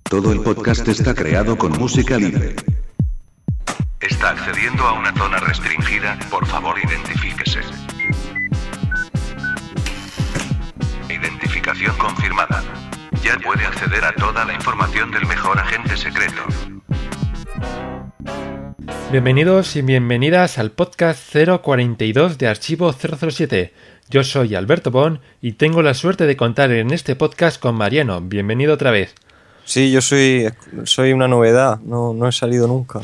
Todo el podcast está creado con música libre. Está accediendo a una zona restringida, por favor identifíquese. Identificación confirmada. Ya puede acceder a toda la información del mejor agente secreto. Bienvenidos y bienvenidas al podcast 042 de Archivo 007. Yo soy Alberto Bon y tengo la suerte de contar en este podcast con Mariano. Bienvenido otra vez. Sí, yo soy una novedad, no he salido nunca.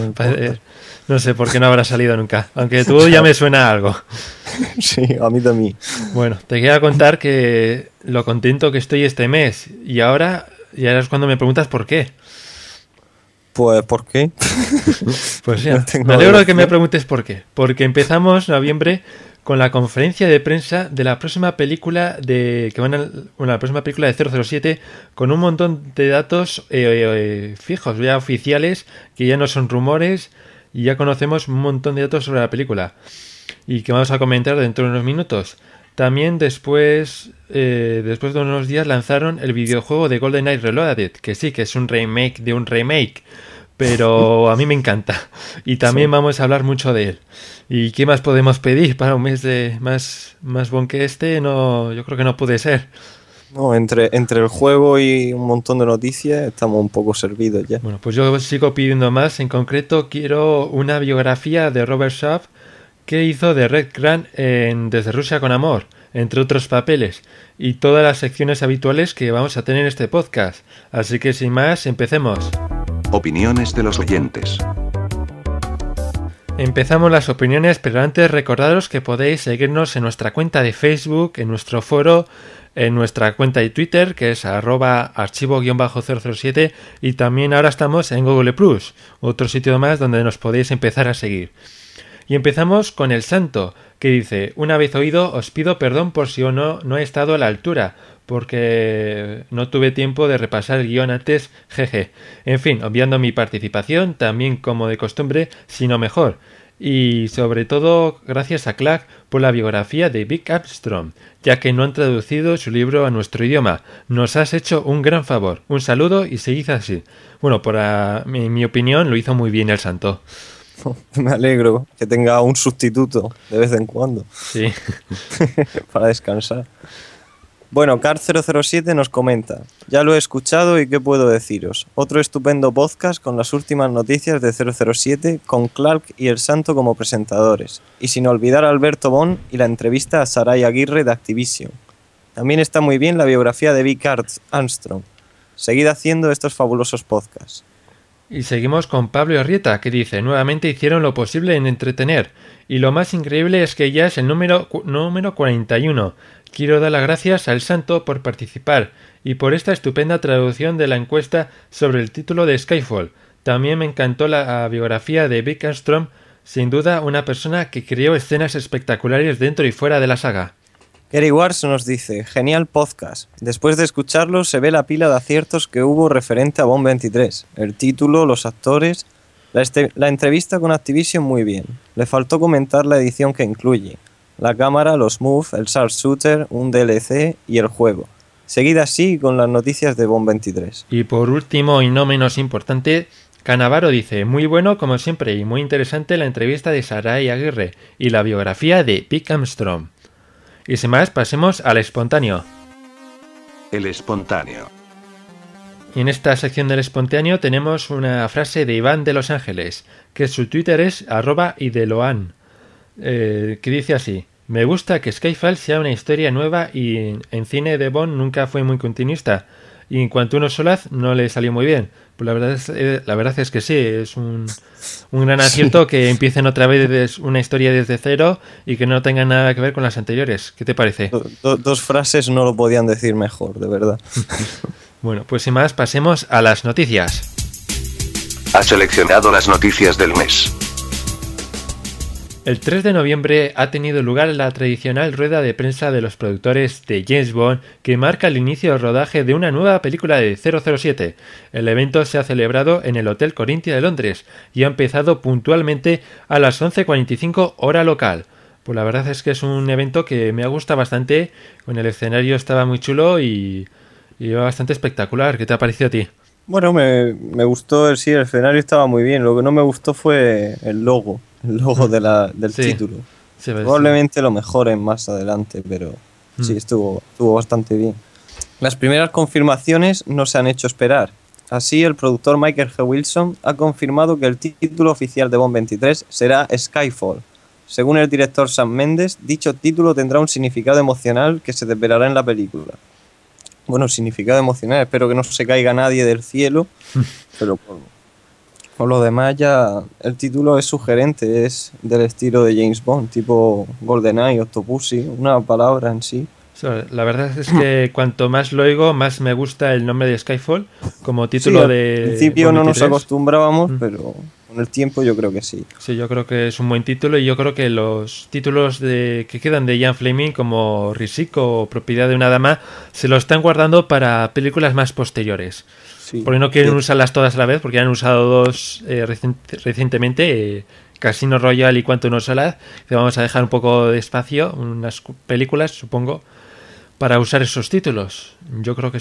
No sé por qué no habrá salido nunca, aunque tú ya me suena algo. Sí, a mí también. Bueno, te quería contar que lo contento que estoy este mes y ahora es cuando me preguntas por qué. Pues, ¿por qué? Pues ya, me alegro de que me preguntes por qué. Porque empezamos noviembre con la conferencia de prensa de la próxima película la próxima película de 007 con un montón de datos fijos, ya oficiales, que ya no son rumores y ya conocemos un montón de datos sobre la película y que vamos a comentar dentro de unos minutos. También después de unos días lanzaron el videojuego de GoldenEye Reloaded, que sí, que es un remake de un remake, pero a mí me encanta y también vamos a hablar mucho de él. ¿Y qué más podemos pedir para un mes de más bon que este? No, yo creo que no puede ser. No, entre el juego y un montón de noticias estamos un poco servidos ya. Bueno, pues yo sigo pidiendo más. En concreto quiero una biografía de Robert Shaw que hizo de Red Grant en Desde Rusia con Amor, entre otros papeles, y todas las secciones habituales que vamos a tener en este podcast. Así que sin más, empecemos. Opiniones de los oyentes. Empezamos las opiniones, pero antes recordaros que podéis seguirnos en nuestra cuenta de Facebook, en nuestro foro, en nuestra cuenta de Twitter, que es @archivo_007, y también ahora estamos en Google+, otro sitio más donde nos podéis empezar a seguir. Y empezamos con el santo, que dice: una vez oído, os pido perdón por si no he estado a la altura, porque no tuve tiempo de repasar el guión antes, jeje. En fin, obviando mi participación, también como de costumbre, sino mejor. Y sobre todo, gracias a Clark por la biografía de Vic Armstrong, ya que no han traducido su libro a nuestro idioma. Nos has hecho un gran favor. Un saludo y seguid así. Bueno, en mi opinión, lo hizo muy bien el santo. Me alegro que tenga un sustituto de vez en cuando. Sí. Para descansar. Bueno, Car007 nos comenta: ya lo he escuchado y qué puedo deciros. Otro estupendo podcast con las últimas noticias de 007, con Clark y el Santo como presentadores. Y sin olvidar a Alberto Bon y la entrevista a Sarai Aguirre de Activision. También está muy bien la biografía de Vic Armstrong. Seguid haciendo estos fabulosos podcasts. Y seguimos con Pablo Arrieta, que dice: nuevamente hicieron lo posible en entretener. Y lo más increíble es que ya es el número 41. Quiero dar las gracias al santo por participar y por esta estupenda traducción de la encuesta sobre el título de Skyfall. También me encantó la biografía de Vic Armstrong, sin duda una persona que creó escenas espectaculares dentro y fuera de la saga. Gary Wars nos dice: genial podcast. Después de escucharlo se ve la pila de aciertos que hubo referente a Bond 23. El título, los actores, la entrevista con Activision muy bien. Le faltó comentar la edición que incluye la cámara, los moves, el sharpshooter, un DLC y el juego. Seguid así con las noticias de Bond 23. Y por último y no menos importante, Canavaro dice: muy bueno como siempre y muy interesante la entrevista de Sarai Aguirre y la biografía de Vic Armstrong. Y sin más, pasemos al espontáneo. El espontáneo. Y en esta sección del espontáneo tenemos una frase de Iván de Los Ángeles, que su Twitter es @ideloan, que dice así: me gusta que Skyfall sea una historia nueva y en cine de Bond nunca fue muy continuista, y en cuanto a Uno Solaz no le salió muy bien. Pues la verdad es que sí, es un gran acierto que empiecen otra vez una historia desde cero y que no tenga nada que ver con las anteriores. ¿Qué te parece? Dos frases no lo podían decir mejor, de verdad. Bueno, pues sin más, pasemos a las noticias. Ha seleccionado las noticias del mes. El 3 de noviembre ha tenido lugar la tradicional rueda de prensa de los productores de James Bond que marca el inicio del rodaje de una nueva película de 007. El evento se ha celebrado en el Hotel Corinthia de Londres y ha empezado puntualmente a las 11:45 hora local. Pues la verdad es que es un evento que me ha gustado bastante, con el escenario estaba muy chulo y bastante espectacular. ¿Qué te ha parecido a ti? Bueno, me gustó el escenario estaba muy bien. Lo que no me gustó fue el logo del Sí, título. sí, Probablemente lo mejoren más adelante, pero sí, estuvo bastante bien. Las primeras confirmaciones no se han hecho esperar. Así, el productor Michael G. Wilson ha confirmado que el título oficial de Bond 23 será Skyfall. Según el director Sam Mendes, dicho título tendrá un significado emocional que se desvelará en la película. Bueno, significado emocional, espero que no se caiga nadie del cielo, pero por lo demás ya el título es sugerente, es del estilo de James Bond, tipo GoldenEye, Octopussy, una palabra en sí. La verdad es que cuanto más lo oigo, más me gusta el nombre de Skyfall como título Sí, de... al principio Bond no nos 23. acostumbrábamos, pero con el tiempo yo creo que sí. Sí, yo creo que es un buen título y yo creo que los títulos que quedan de Ian Fleming como Risico o Propiedad de una dama se lo están guardando para películas más posteriores. Sí. Porque no quieren usarlas todas a la vez, porque han usado dos recientemente, Casino Royale y Quantum of Solace. Vamos a dejar un poco de espacio, unas películas, supongo, para usar esos títulos. Yo creo que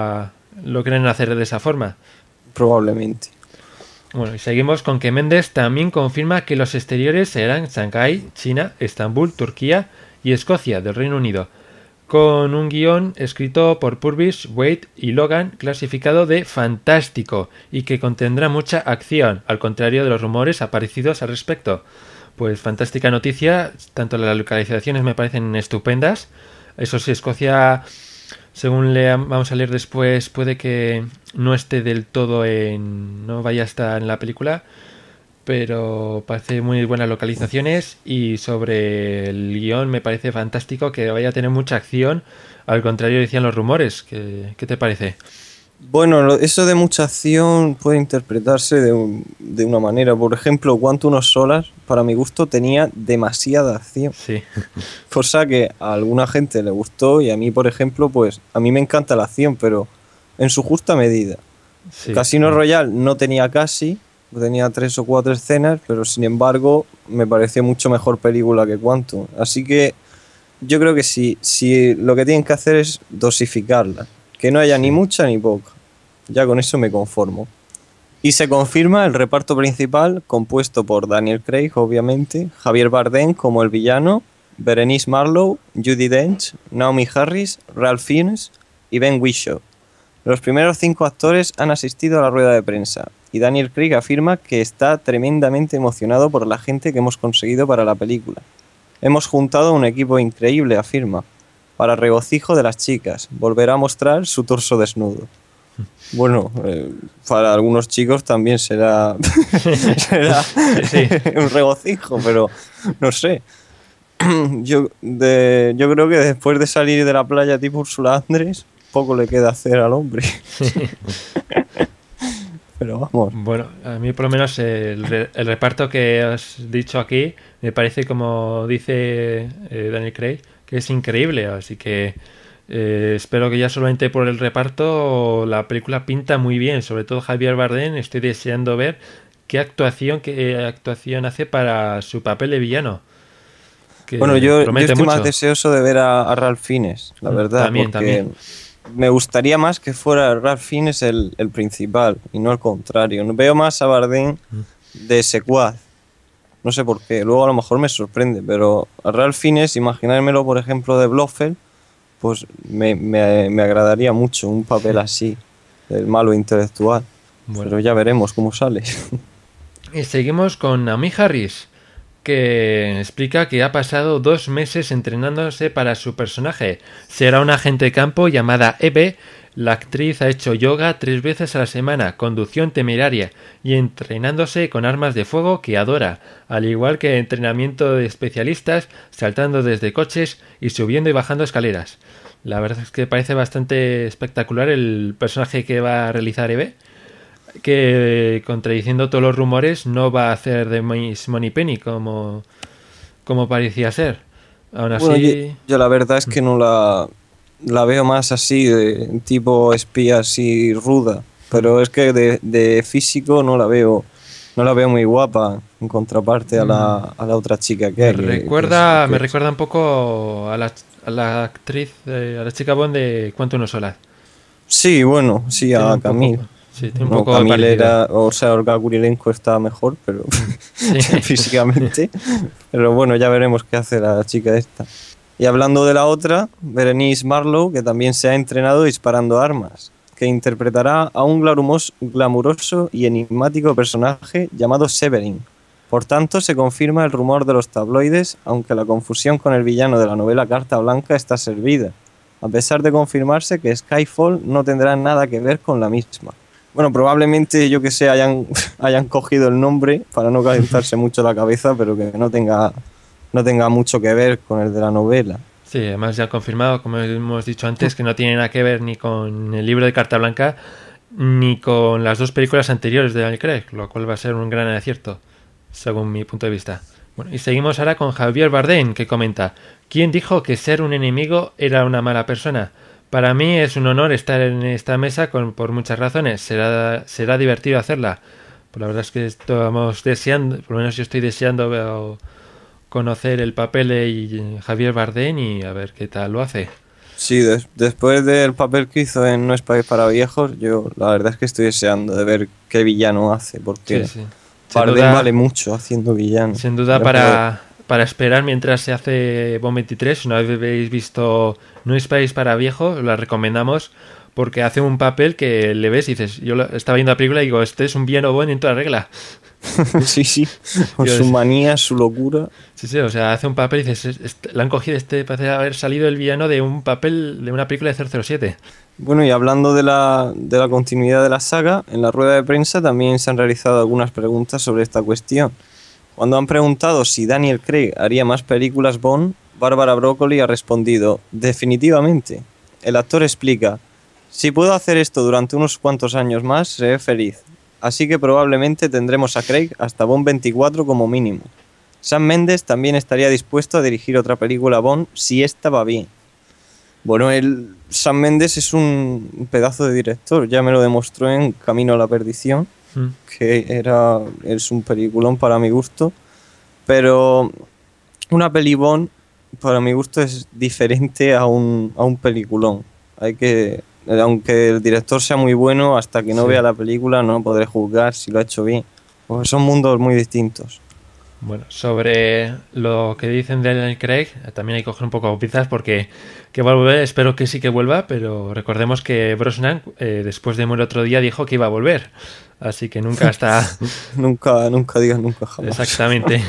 lo quieren hacer de esa forma. Probablemente. Bueno, y seguimos con que Mendes también confirma que los exteriores serán Shanghái, China, Estambul, Turquía y Escocia del Reino Unido, con un guión escrito por Purvis, Wade y Logan clasificado de fantástico y que contendrá mucha acción, al contrario de los rumores aparecidos al respecto. Pues fantástica noticia, tanto las localizaciones me parecen estupendas. Eso sí, Escocia, según vamos a leer después, puede que no esté del todo no vaya a estar en la película, pero parece muy buenas localizaciones y sobre el guión me parece fantástico que vaya a tener mucha acción, al contrario decían los rumores. ¿Qué te parece? Bueno, eso de mucha acción puede interpretarse de una manera. Por ejemplo, Quantum of Solace, para mi gusto, tenía demasiada acción. Sí. Cosa que a alguna gente le gustó y a mí, por ejemplo, pues a mí me encanta la acción, pero en su justa medida. Sí, Casino Royale no tenía casi, tenía 3 o 4 escenas, pero sin embargo me pareció mucho mejor película que Quantum. Así que yo creo que si lo que tienen que hacer es dosificarla. Que no haya ni mucha ni poca. Ya con eso me conformo. Y se confirma el reparto principal, compuesto por Daniel Craig, obviamente, Javier Bardem como el villano, Berenice Marlowe, Judi Dench, Naomi Harris, Ralph Fiennes y Ben Whishaw. Los primeros 5 actores han asistido a la rueda de prensa y Daniel Craig afirma que está tremendamente emocionado por la gente que hemos conseguido para la película. Hemos juntado un equipo increíble, afirma. Para regocijo de las chicas, volverá a mostrar su torso desnudo. Bueno, para algunos chicos también será un regocijo, pero no sé. Yo creo que después de salir de la playa tipo Úrsula Andrés, poco le queda hacer al hombre. Pero vamos. Bueno, a mí por lo menos el reparto que has dicho aquí me parece, como dice Daniel Craig, que es increíble, así que espero que ya solamente por el reparto la película pinta muy bien, sobre todo Javier Bardem. Estoy deseando ver qué actuación hace para su papel de villano. Bueno, yo estoy más deseoso de ver a Ralph Fiennes, la verdad, también. Me gustaría más que fuera Ralph Fiennes el principal y no al contrario. Veo más a Bardem de secuaz. No sé por qué, luego a lo mejor me sorprende, pero a Ralph Fiennes, imaginármelo por ejemplo de Blofeld, pues me agradaría mucho un papel así, del malo intelectual. Bueno. Pero ya veremos cómo sale. Y seguimos con Naomi Harris, que explica que ha pasado 2 meses entrenándose para su personaje. Será una agente de campo llamada Eve. La actriz ha hecho yoga 3 veces a la semana, conducción temeraria y entrenándose con armas de fuego que adora, al igual que entrenamiento de especialistas, saltando desde coches y subiendo y bajando escaleras. La verdad es que parece bastante espectacular el personaje que va a realizar Eve, que, contradiciendo todos los rumores, no va a hacer de Miss Moneypenny como parecía ser. Aún así... Bueno, yo la verdad es que no la veo más así, de tipo espía así ruda, pero es que de físico no la veo muy guapa en contraparte a la otra chica que hay. Me recuerda un poco a la actriz, a la chica Bond de Quantum of Solace. Sí, bueno, sí, a Camille. Sí, tiene un No, poco Camille parecido. era, o sea, Olga Kurilenko estaba mejor, pero Sí. físicamente. Pero bueno, ya veremos qué hace la chica esta. Y hablando de la otra, Berenice Marlowe, que también se ha entrenado disparando armas, que interpretará a un glamuroso y enigmático personaje llamado Severin. Por tanto, se confirma el rumor de los tabloides, aunque la confusión con el villano de la novela Carta Blanca está servida, a pesar de confirmarse que Skyfall no tendrá nada que ver con la misma. Bueno, probablemente, yo que sé, hayan cogido el nombre para no calentarse mucho la cabeza, pero que no tenga mucho que ver con el de la novela. Sí, además ya confirmado, como hemos dicho antes, que no tiene nada que ver ni con el libro de Carta Blanca ni con las dos películas anteriores de Daniel Craig, lo cual va a ser un gran acierto, según mi punto de vista. Bueno, y seguimos ahora con Javier Bardem, que comenta: ¿quién dijo que ser un enemigo era una mala persona? Para mí es un honor estar en esta mesa por muchas razones. Será divertido hacerla. Pues la verdad es que estamos deseando, por lo menos yo estoy deseando conocer el papel de Javier Bardem y a ver qué tal lo hace. Sí, después del papel que hizo en No es país para viejos, yo la verdad es que estoy deseando de ver qué villano hace, porque Sí, sí. Bardem vale mucho haciendo villano. Sin duda para esperar mientras se hace Bond 23. Si no habéis visto No es país para viejos, la recomendamos porque hace un papel que le ves y dices, estaba viendo la película y digo, este es un villano Bond en toda regla. Sí, con su manía, su locura. Sí, o sea, hace un papel y dices, le han cogido parece haber salido el villano de un papel de una película de 007. Bueno, y hablando de la continuidad de la saga, en la rueda de prensa también se han realizado algunas preguntas sobre esta cuestión. Cuando han preguntado si Daniel Craig haría más películas Bond, Bárbara Broccoli ha respondido: definitivamente. El actor explica: si puedo hacer esto durante unos cuantos años más, seré feliz. Así que probablemente tendremos a Craig hasta Bond 24 como mínimo. Sam Mendes también estaría dispuesto a dirigir otra película Bond si esta va bien. Bueno, Sam Mendes es un pedazo de director, ya me lo demostró en Camino a la Perdición, que es un peliculón para mi gusto, pero una peli Bond para mi gusto es diferente a un peliculón. Aunque el director sea muy bueno, hasta que no vea la película no podré juzgar si lo ha hecho bien, porque son mundos muy distintos. Bueno, sobre lo que dicen de Daniel Craig, también hay que coger un poco pinzas porque que va a volver, espero que sí que vuelva, pero recordemos que Brosnan, después de morir otro día, dijo que iba a volver. Así que nunca está... nunca digas nunca jamás. Exactamente.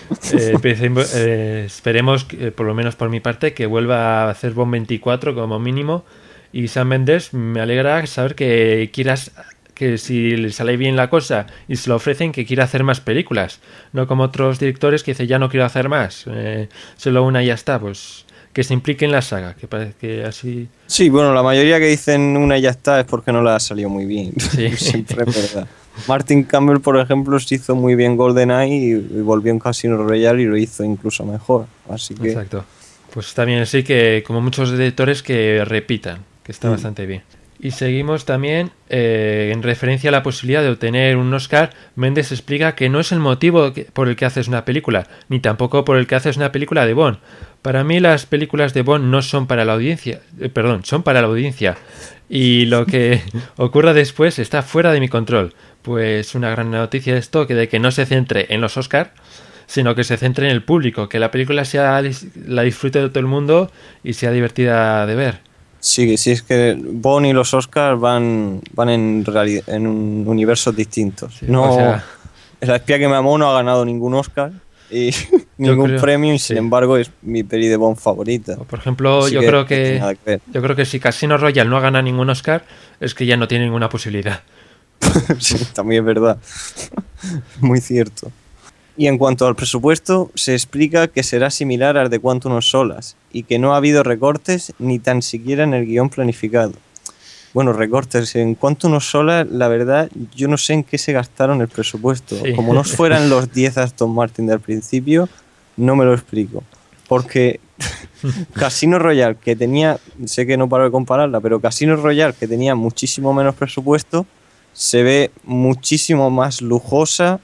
Esperemos, por lo menos por mi parte, que vuelva a hacer Bond 24 como mínimo. Y Sam Mendes, me alegra saber que quieras... que si le sale bien la cosa y se lo ofrecen, que quiera hacer más películas, no como otros directores que dicen ya no quiero hacer más, solo una y ya está. Pues que se implique en la saga, que parece que así... Sí, bueno, la mayoría que dicen una y ya está es porque no le ha salido muy bien. Sí. Siempre es verdad. Martin Campbell, por ejemplo, se hizo muy bien GoldenEye y volvió en Casino Royale y lo hizo incluso mejor. Así que... Exacto. Pues está bien, sí, que como muchos directores que repitan, que está bastante bien. Y seguimos también en referencia a la posibilidad de obtener un Oscar. Mendes explica que no es el motivo por el que haces una película, ni tampoco por el que haces una película de Bond. Para mí las películas de Bond no son para la audiencia, son para la audiencia. Y lo que ocurra después está fuera de mi control. Pues una gran noticia esto, de que no se centre en los Oscar, sino que se centre en el público, que la película la disfrute de todo el mundo y sea divertida de ver. Sí, es que Bond y los Oscars van en un universos distintos. Sí, no, o sea, El espía que me amó no ha ganado ningún Oscar y ningún premio, y sin embargo es mi peli de Bond favorita. Por ejemplo, yo creo que si Casino Royale no gana ningún Oscar, es que ya no tiene ninguna posibilidad. Sí, también es verdad. Muy cierto. Y en cuanto al presupuesto, se explica que será similar al de Quantum of Solace y que no ha habido recortes ni tan siquiera en el guión planificado. Bueno, recortes en Quantum of Solace, la verdad, yo no sé en qué se gastaron el presupuesto. Sí. Como no fueran los 10 Aston Martin del principio, no me lo explico. Porque Casino Royale, que tenía, sé que no paro de compararla, pero Casino Royale, que tenía muchísimo menos presupuesto, se ve muchísimo más lujosa,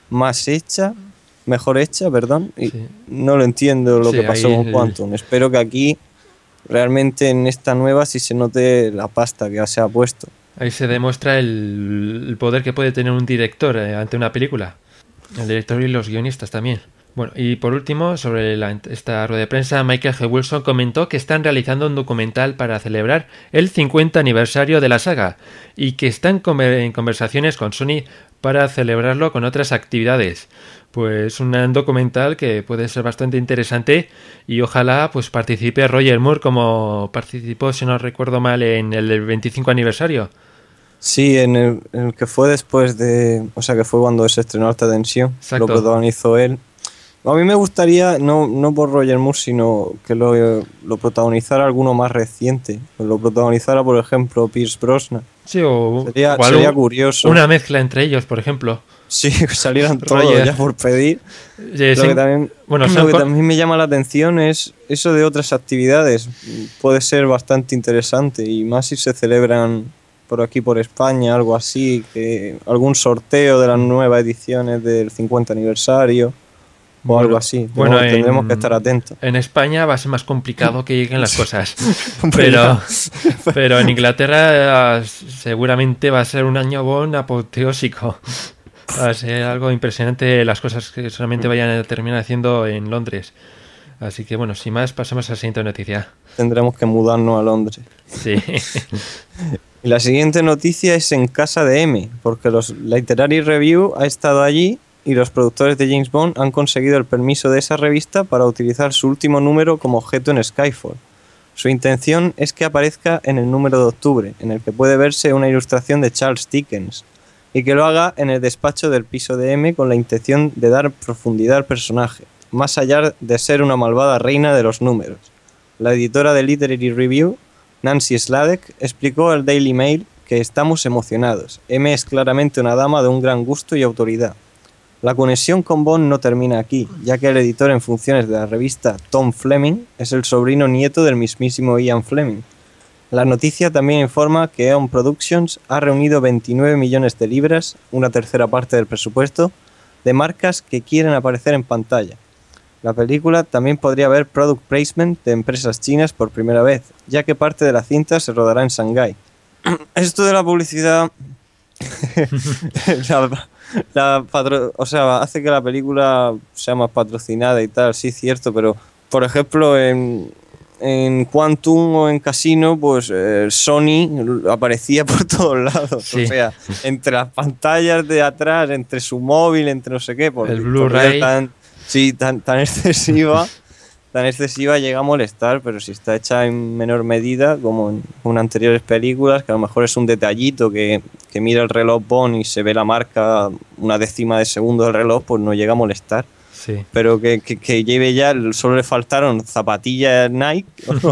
mejor hecha, perdón, y no lo entiendo lo que pasó con Quantum. Espero que aquí realmente en esta nueva sí se note la pasta que se ha puesto. Ahí se demuestra el poder que puede tener un director ante una película. El director y los guionistas también. Bueno, y por último, sobre esta rueda de prensa, Michael G. Wilson comentó que están realizando un documental para celebrar el 50 aniversario de la saga y que están en conversaciones con Sony para celebrarlo con otras actividades. Pues un documental que puede ser bastante interesante y ojalá pues participe Roger Moore como participó, si no recuerdo mal, en el 25 aniversario. Sí, en el que fue después de... O sea, que fue cuando se estrenó Alta Tensión. Exacto. Lo protagonizó él. A mí me gustaría, no por Roger Moore, sino que lo protagonizara alguno más reciente. Que lo protagonizara, por ejemplo, Pierce Brosnan. Sí, o sería curioso. Una mezcla entre ellos, por ejemplo. Sí, que salieran todos ya por pedir. Lo que también me llama la atención es eso de otras actividades. Puede ser bastante interesante, y más si se celebran por aquí, por España, algo así, que algún sorteo de las nuevas ediciones del 50 aniversario o algo así. Bueno, tendremos que estar atentos. En España va a ser más complicado que lleguen las cosas, pero en Inglaterra seguramente va a ser un año Bond apoteósico. Va a ser algo impresionante las cosas que solamente vayan a terminar haciendo en Londres. Así que bueno, sin más, pasamos a la siguiente noticia. Tendremos que mudarnos a Londres. Sí. Y la siguiente noticia es en casa de M, porque los Literary Review ha estado allí y los productores de James Bond han conseguido el permiso de esa revista para utilizar su último número como objeto en Skyfall. Su intención es que aparezca en el número de octubre, en el que puede verse una ilustración de Charles Dickens, y que lo haga en el despacho del piso de M con la intención de dar profundidad al personaje, más allá de ser una malvada reina de los números. La editora de Literary Review, Nancy Sladek, explicó al Daily Mail que estamos emocionados. M es claramente una dama de un gran gusto y autoridad. La conexión con Bond no termina aquí, ya que el editor en funciones de la revista, Tom Fleming, es el sobrino nieto del mismísimo Ian Fleming. La noticia también informa que Eon Productions ha reunido 29 millones de libras, una tercera parte del presupuesto, de marcas que quieren aparecer en pantalla. La película también podría ver product placement de empresas chinas por primera vez, ya que parte de la cinta se rodará en Shanghái. Esto de la publicidad hace que la película sea más patrocinada y tal, sí, cierto, pero por ejemplo en Quantum o en Casino, pues Sony aparecía por todos lados, sí. O sea, entre las pantallas de atrás, entre su móvil, entre no sé qué, por el Blu-ray tan excesiva llega a molestar, pero si está hecha en menor medida, como en anteriores películas, que a lo mejor es un detallito que mira el reloj Bond y se ve la marca una décima de segundo del reloj, pues no llega a molestar. Sí. Pero que lleve ya, solo le faltaron zapatillas Nike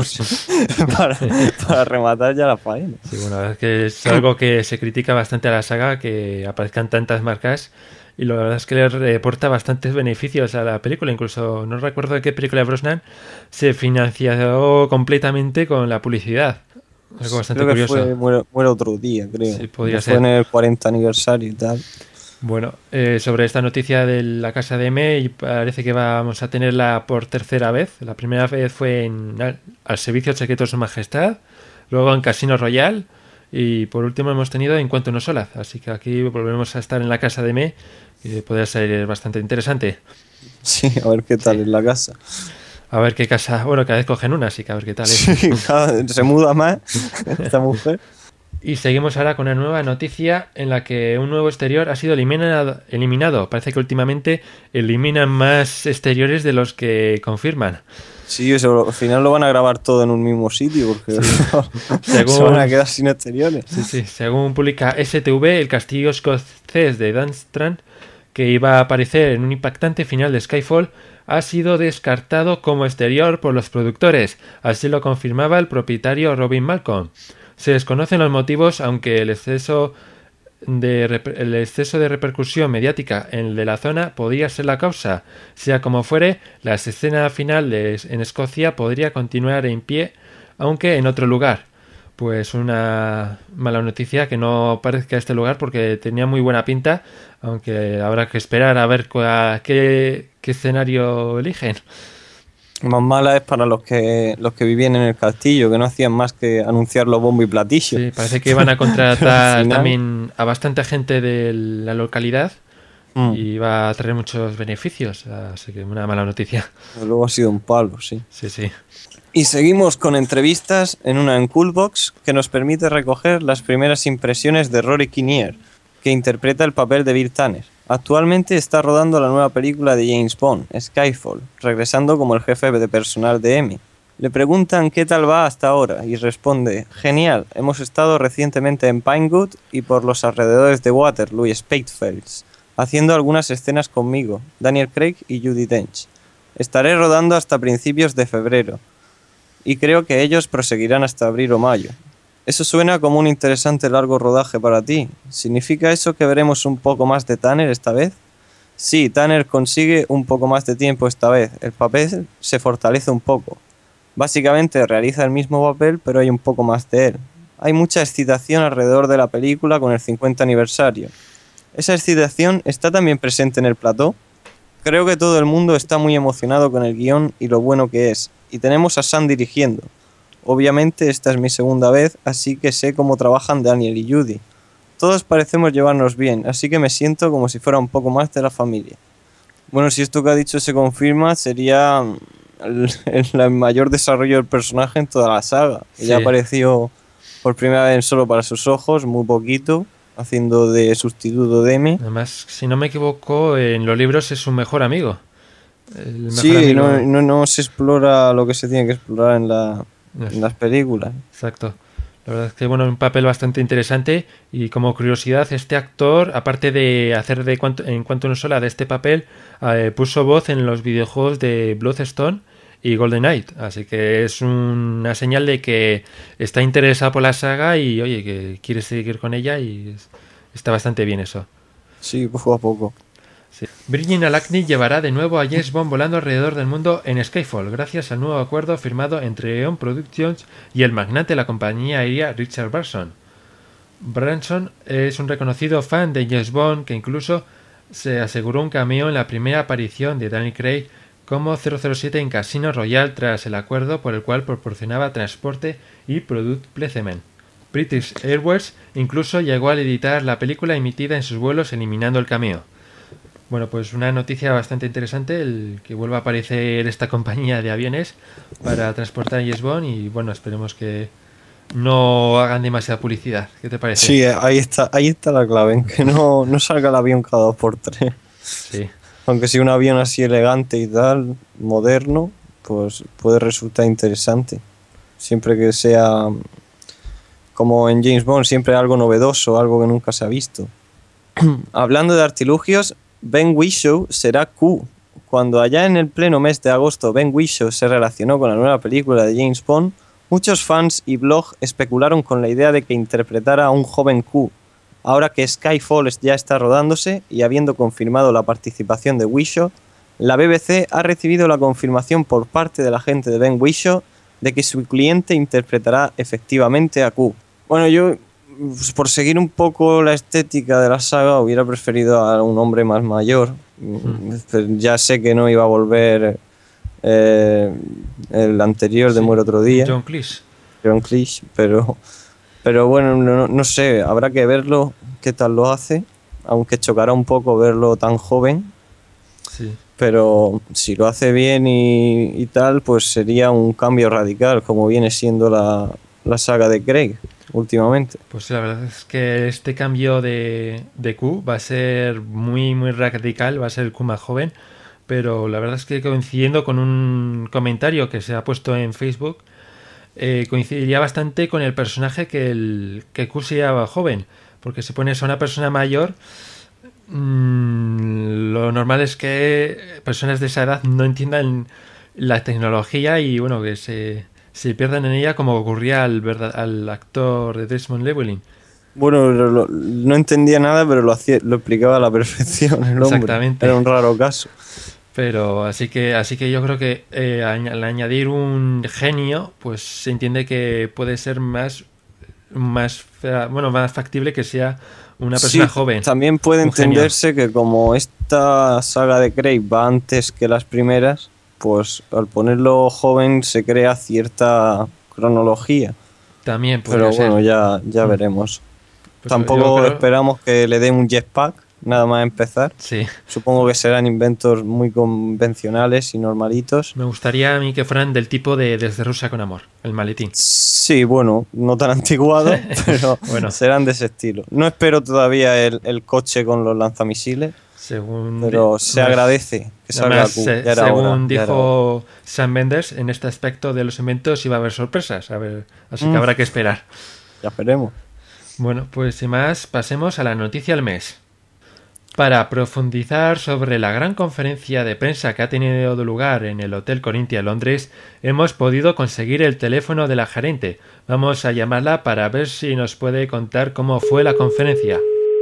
para rematar ya la faena. Sí, bueno, la verdad es que es algo que se critica bastante a la saga, que aparezcan tantas marcas, y la verdad es que le reporta bastantes beneficios a la película. Incluso no recuerdo de qué película de Brosnan se financió completamente con la publicidad. Algo bastante creo que curioso. Muere otro día, creo. Sí, podría ser. Fue en el 40 aniversario y tal. Bueno, sobre esta noticia de la casa de M, parece que vamos a tenerla por tercera vez. La primera vez fue al Servicio Secreto de Su Majestad, luego en Casino Royale, y por último hemos tenido en Quantum of Solace. Así que aquí volveremos a estar en la casa de M, que podría ser bastante interesante. Sí, a ver qué tal es la casa. A ver qué casa... Bueno, cada vez cogen una, así que a ver qué tal es. Sí, se muda más esta mujer. Y seguimos ahora con una nueva noticia en la que un nuevo exterior ha sido eliminado. Parece que últimamente eliminan más exteriores de los que confirman. Sí, eso, al final lo van a grabar todo en un mismo sitio porque sí. se van a quedar sin exteriores. Sí. Según publica STV, el castillo escocés de Dunstrand, que iba a aparecer en un impactante final de Skyfall, ha sido descartado como exterior por los productores. Así lo confirmaba el propietario Robin Malcolm. Se desconocen los motivos, aunque el exceso de repercusión mediática de la zona podría ser la causa. Sea como fuere, la escena final en Escocia podría continuar en pie, aunque en otro lugar. Pues una mala noticia que no aparezca este lugar porque tenía muy buena pinta, aunque habrá que esperar a ver qué escenario eligen. Más mala es para los que vivían en el castillo, que no hacían más que anunciarlo bombo y platillo. Sí, parece que iban a contratar Al final. también a bastante gente de la localidad y va a traer muchos beneficios. Así que una mala noticia. Luego ha sido un palo, sí. Sí, sí. Y seguimos con entrevistas en una en Coolbox que nos permite recoger las primeras impresiones de Rory Kinnear, que interpreta el papel de Bill Tanner. Actualmente está rodando la nueva película de James Bond, Skyfall, regresando como el jefe de personal de M. Le preguntan qué tal va hasta ahora y responde: genial, hemos estado recientemente en Pinewood y por los alrededores de Waterloo y Spitalfields, haciendo algunas escenas conmigo, Daniel Craig y Judi Dench. Estaré rodando hasta principios de febrero y creo que ellos proseguirán hasta abril o mayo. Eso suena como un interesante largo rodaje para ti. ¿Significa eso que veremos un poco más de Tanner esta vez? Sí, Tanner consigue un poco más de tiempo esta vez. El papel se fortalece un poco. Básicamente realiza el mismo papel, pero hay un poco más de él. Hay mucha excitación alrededor de la película con el 50 aniversario. ¿Esa excitación está también presente en el plató? Creo que todo el mundo está muy emocionado con el guión y lo bueno que es. Y tenemos a Sam dirigiendo. Obviamente esta es mi segunda vez, así que sé cómo trabajan Daniel y Judi. Todos parecemos llevarnos bien, así que me siento como si fuera un poco más de la familia. Bueno, si esto que ha dicho se confirma, sería el mayor desarrollo del personaje en toda la saga. Sí. Ya apareció por primera vez en Solo para sus ojos, muy poquito, haciendo de sustituto de M. Además, si no me equivoco, en los libros es su mejor amigo. El mejor Sí, amigo. no se explora lo que se tiene que explorar en las películas. Exacto. La verdad es que bueno, un papel bastante interesante y como curiosidad, este actor, aparte de hacer en Quantum of Solace de este papel, puso voz en los videojuegos de Bloodstone y Golden Knight, así que es una señal de que está interesado por la saga y oye, que quiere seguir con ella y está bastante bien eso. Sí, poco a poco. Sí. Virgin Galactic llevará de nuevo a James Bond volando alrededor del mundo en Skyfall, gracias al nuevo acuerdo firmado entre Eon Productions y el magnate de la compañía aérea Richard Branson. Branson es un reconocido fan de James Bond que incluso se aseguró un cameo en la primera aparición de Daniel Craig como 007 en Casino Royale tras el acuerdo por el cual proporcionaba transporte y product placement. British Airways incluso llegó a editar la película emitida en sus vuelos eliminando el cameo. Bueno, pues una noticia bastante interesante, el que vuelva a aparecer esta compañía de aviones para transportar a James Bond y bueno, esperemos que no hagan demasiada publicidad. ¿Qué te parece? Sí, ahí está la clave, en que no salga el avión cada 2x3. Sí. Aunque si un avión así elegante y tal, moderno, pues puede resultar interesante. Siempre que sea como en James Bond, siempre algo novedoso, algo que nunca se ha visto. Hablando de artilugios, Ben Whishaw será Q. Cuando allá en el pleno mes de agosto Ben Whishaw se relacionó con la nueva película de James Bond, muchos fans y blog especularon con la idea de que interpretara a un joven Q. Ahora que Skyfall ya está rodándose y habiendo confirmado la participación de Whishaw, la BBC ha recibido la confirmación por parte de la gente de Ben Whishaw de que su cliente interpretará efectivamente a Q. Bueno, yo, por seguir un poco la estética de la saga, hubiera preferido a un hombre más mayor. Ya sé que no iba a volver el anterior de Muere otro día. John Cleese. John Cleese, pero bueno, no sé, habrá que verlo qué tal lo hace, aunque chocará un poco verlo tan joven. Sí. Pero si lo hace bien y tal, pues sería un cambio radical, como viene siendo la saga de Craig últimamente. Pues la verdad es que este cambio de Q va a ser muy, muy radical, va a ser el Q más joven, pero la verdad es que coincidiendo con un comentario que se ha puesto en Facebook, coincidiría bastante con el personaje que Q se llama joven, porque si pones a una persona mayor, lo normal es que personas de esa edad no entiendan la tecnología y bueno, que se pierdan en ella como ocurría al actor de Desmond Llewellyn. Bueno, no entendía nada, pero lo explicaba a la perfección el hombre. Exactamente. Era un raro caso. Pero así que yo creo que al añadir un genio, pues se entiende que puede ser más factible que sea una persona joven. También puede entenderse que como esta saga de Craig va antes que las primeras, pues al ponerlo joven se crea cierta cronología. También Pero podría bueno, ser. ya veremos. Pues Tampoco yo creo- esperamos que le den un jetpack, nada más empezar. Sí, Supongo que serán inventos muy convencionales y normalitos. me gustaría a mí que fueran del tipo de Desde Rusia con Amor, el maletín. Sí, bueno, no tan antiguado, pero Bueno. serán de ese estilo. No espero todavía el coche con los lanzamisiles, Según pero se además- agradece que salga además, Q. Ya era según hora, ya era hora. dijo Sam Mendes, en este aspecto de los inventos iba a haber sorpresas. A ver, así que habrá que esperar. Ya veremos. Bueno, pues sin más, pasemos a la noticia del mes. Para profundizar sobre la gran conferencia de prensa que ha tenido lugar en el Hotel Corinthia, Londres, hemos podido conseguir el teléfono de la gerente. Vamos a llamarla para ver si nos puede contar cómo fue la conferencia.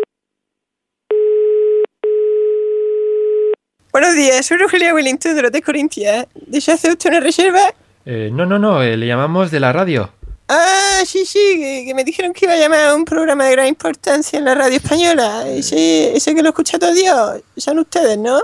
Buenos días, soy Rogelia Wellington de Hotel Corinthia. ¿Desea hacer usted una reserva? No, le llamamos de la radio. Ah, sí, que me dijeron que iba a llamar a un programa de gran importancia en la radio española. Ese que lo escucha todo Dios. Son ustedes, ¿no?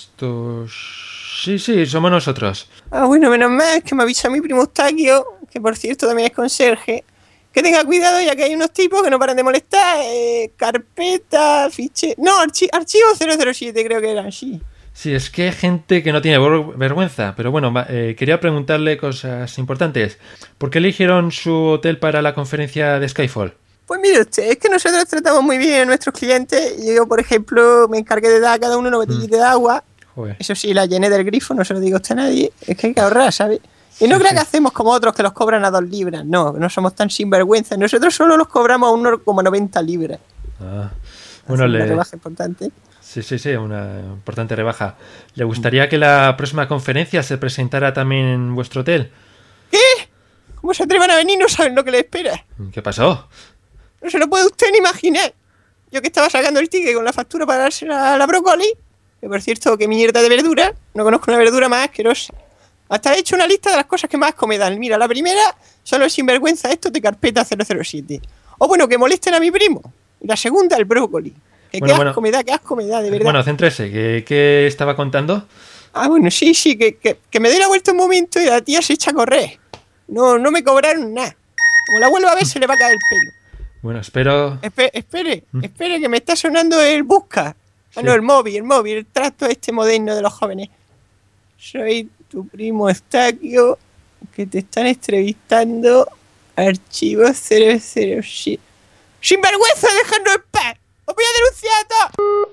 Sí, somos nosotros. Ah, bueno, menos mal que me avisa mi primo Eustaquio, que por cierto también es conserje, que tenga cuidado ya que hay unos tipos que no paran de molestar. Carpeta, fiche... No, archivo 007 creo que eran, sí. Sí, es que hay gente que no tiene vergüenza, pero bueno, quería preguntarle cosas importantes. ¿Por qué eligieron su hotel para la conferencia de Skyfall? Pues mire usted, es que nosotros tratamos muy bien a nuestros clientes. Yo, por ejemplo, me encargué de dar a cada uno una botellita de agua. Joder. Eso sí, la llené del grifo, no se lo digo a usted a nadie. Es que hay que ahorrar, ¿sabe? Y no Sí, crea sí. que hacemos como otros que los cobran a 2 libras. No somos tan sinvergüenza. Nosotros solo los cobramos a 1,90 libras. Ah, bueno, Hace una rebaja importante. Sí, una importante rebaja. ¿Le gustaría que la próxima conferencia se presentara también en vuestro hotel? ¿Cómo se atrevan a venir? No saben lo que les espera. ¿Qué pasó? No se lo puede usted ni imaginar. Yo que estaba sacando el ticket con la factura para dársela a la brócoli, que por cierto, que mierda de verdura, no conozco una verdura más asquerosa. Hasta he hecho una lista de las cosas que más asco me dan. Mira, la primera son los sinvergüenza estos de carpeta 007. O bueno, que molesten a mi primo. Y la segunda, el brócoli. Que Bueno, qué asco me da, de verdad. Bueno, céntrese. ¿Qué estaba contando? Ah, bueno, sí, que me doy la vuelta un momento y la tía se echa a correr. No me cobraron nada. Como la vuelva a ver, se le va a caer el pelo. Bueno, espero... Espere, que me está sonando el busca. Ah, Sí. no, el móvil, el trato este moderno de los jóvenes. Soy tu primo Eustaquio, que te están entrevistando. Archivo 007. ¡Sinvergüenza, dejadnos en paz! ¡Os voy a denunciar a